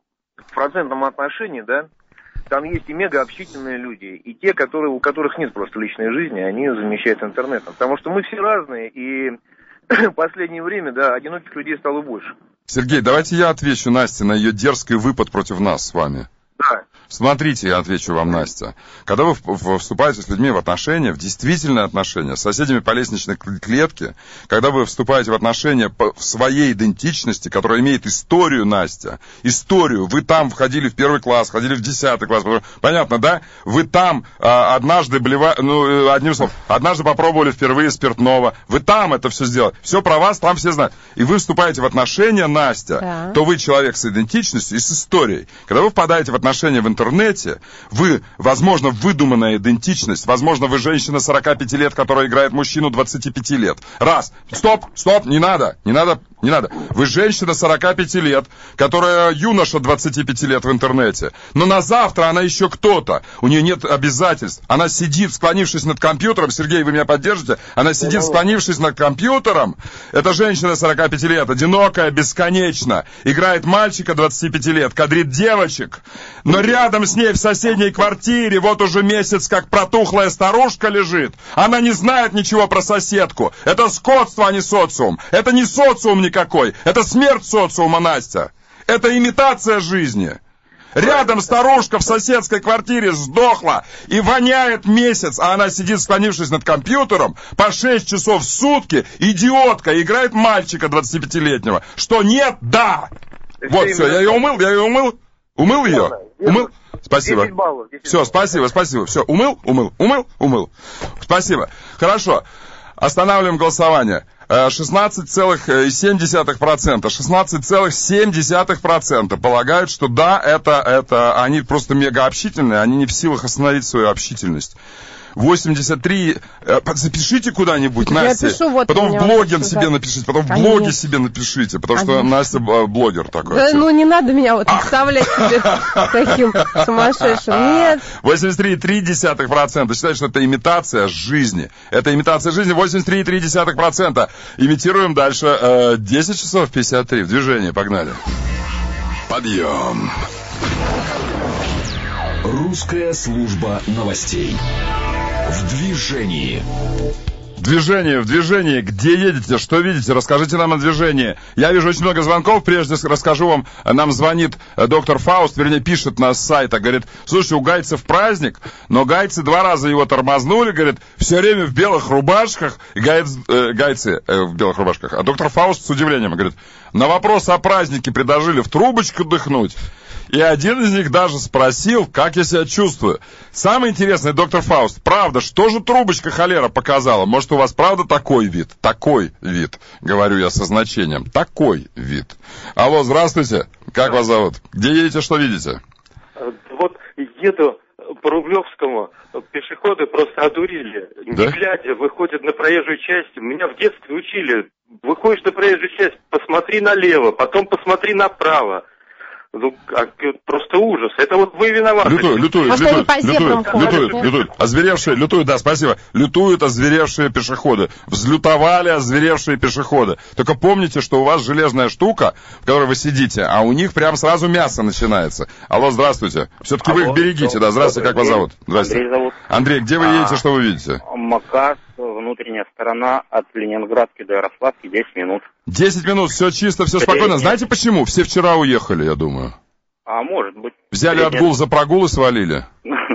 в процентном отношении, да, там есть и мега-общительные люди, и те, которые, у которых нет просто личной жизни, они замещают интернетом. Потому что мы все разные, и в последнее время, да, одиноких людей стало больше.
Сергей, давайте я отвечу Насте на ее дерзкий выпад против нас с вами.
Да.
Смотрите, я отвечу вам, Настя. Когда вы вступаете с людьми в отношения, в действительные отношения, с соседями по лестничной клетке, когда вы вступаете в отношения в своей идентичности, которая имеет историю, Настя, историю, вы там входили в первый класс, ходили в десятый класс, понятно, да? Вы там а, однажды блева... ну, одним словом, однажды попробовали впервые спиртного, вы там это все сделали, все про вас там все знают. И вы вступаете в отношения, Настя, да. То вы человек с идентичностью и с историей. Когда вы впадаете в отношения в интернете, интернете, вы, возможно, выдуманная идентичность, возможно, вы женщина сорока пяти лет, которая играет мужчину двадцати пяти лет. Раз. Стоп, стоп, не надо, не надо, не надо. Вы женщина сорока пяти лет, которая юноша двадцати пяти лет в интернете. Но на завтра она еще кто-то. У нее нет обязательств. Она сидит, склонившись над компьютером. Сергей, вы меня поддержите? Она сидит, склонившись над компьютером. Это женщина сорока пяти лет, одинокая, бесконечно. Играет мальчика двадцати пяти лет, кадрит девочек. Но рядом с ней в соседней квартире вот уже месяц как протухлая старушка лежит. Она не знает ничего про соседку. Это скотство, а не социум. Это не социум никакой. Это смерть социума, Настя. Это имитация жизни. Рядом старушка в соседской квартире сдохла и воняет месяц, а она сидит, склонившись над компьютером, по шесть часов в сутки, идиотка, играет мальчика двадцатипятилетнего. Что нет? Да! Вот, все, я ее умыл, я ее умыл. Умыл ее? Умыл? Спасибо. Все, спасибо, спасибо. Все, умыл, умыл, умыл, умыл. Спасибо. Хорошо. Останавливаем голосование. шестнадцать целых семь десятых процента. шестнадцать целых семь десятых процента полагают, что да, это, это они просто мега общительные, они не в силах остановить свою общительность. восемьдесят три. Запишите куда-нибудь,
Я
Настя.
пишу, вот
потом в блоге себе напишите, потом в блоге
Конечно.
себе напишите, потому что
Конечно.
Настя блогер такой.
Да, ну не надо меня вот представлять себе таким сумасшедшим. Нет.
восемьдесят три и три десятых процента считают, что это имитация жизни. Это имитация жизни. восемьдесят три и три десятых процента. Имитируем дальше. Э, десять часов пятьдесят три. В движении. Погнали.
Подъем. Русская служба новостей. В движении.
Движение, в движении. Где едете, что видите? Расскажите нам о движении. Я вижу очень много звонков. Прежде расскажу вам. Нам звонит доктор Фауст, вернее, пишет нас с сайта. Говорит, слушай, у гайцев праздник, но гайцы два раза его тормознули. Говорит, все время в белых рубашках. Гайц, э, гайцы э, в белых рубашках. А доктор Фауст с удивлением говорит, на вопрос о празднике предложили в трубочку дыхнуть. И один из них даже спросил, как я себя чувствую. Самое интересное, доктор Фауст, правда, что же трубочка холера показала? Может, у вас правда такой вид? Такой вид, говорю я со значением. Такой вид. Алло, здравствуйте. Как вас зовут? Где едете, что видите?
Вот еду по Рублевскому, пешеходы просто одурили.
Да?
Не глядя, выходят на проезжую часть. Меня в детстве учили. Выходишь на проезжую часть, посмотри налево, потом посмотри направо. Ну, просто ужас. Это вот вы виноваты.
Лютуют, лютуют,
Может,
лютуют,
они по зебрам
лютуют,
ходят,
лютуют,
нет?
лютуют. Озверевшие, лютуют, да, спасибо. Лютуют озверевшие пешеходы. Взлютовали озверевшие пешеходы. Только помните, что у вас железная штука, в которой вы сидите, а у них прям сразу мясо начинается. Алло, здравствуйте. Все-таки вы их берегите, да. Здравствуйте, как вас зовут? Здравствуйте.
Андрей зовут.
Андрей, где вы едете, что вы видите?
Макас, внутренняя сторона от Ленинградки до Ярославки, десять минут.
Десять минут, все чисто, все спокойно. Знаете почему? Все вчера уехали, я думаю.
А может быть.
Взяли отгул за прогул и свалили.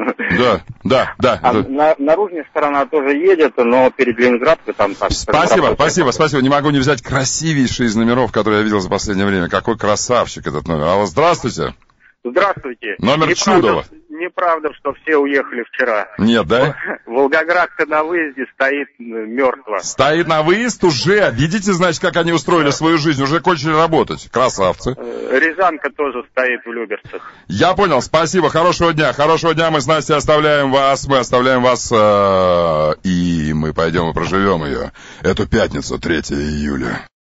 Да, да, да.
А на, наружная сторона тоже едет, но перед Ленинградкой там... так,
Спасибо, спасибо, спасибо. Не могу не взять красивейший из номеров, который я видел за последнее время. Какой красавчик этот номер. Алло, здравствуйте.
Здравствуйте.
Номер
Неправда,
Чудова.
Неправда, что все уехали вчера.
Нет, да?
Волгоградка на выезде стоит мертво.
Стоит на выезд уже. Видите, значит, как они устроили свою жизнь. Уже кончили работать. Красавцы.
Рязанка тоже стоит в Люберцах.
Я понял. Спасибо. Хорошего дня. Хорошего дня. Мы с Настей оставляем вас. Мы оставляем вас. Э, и мы пойдем и проживем ее. Эту пятницу, третьего июля.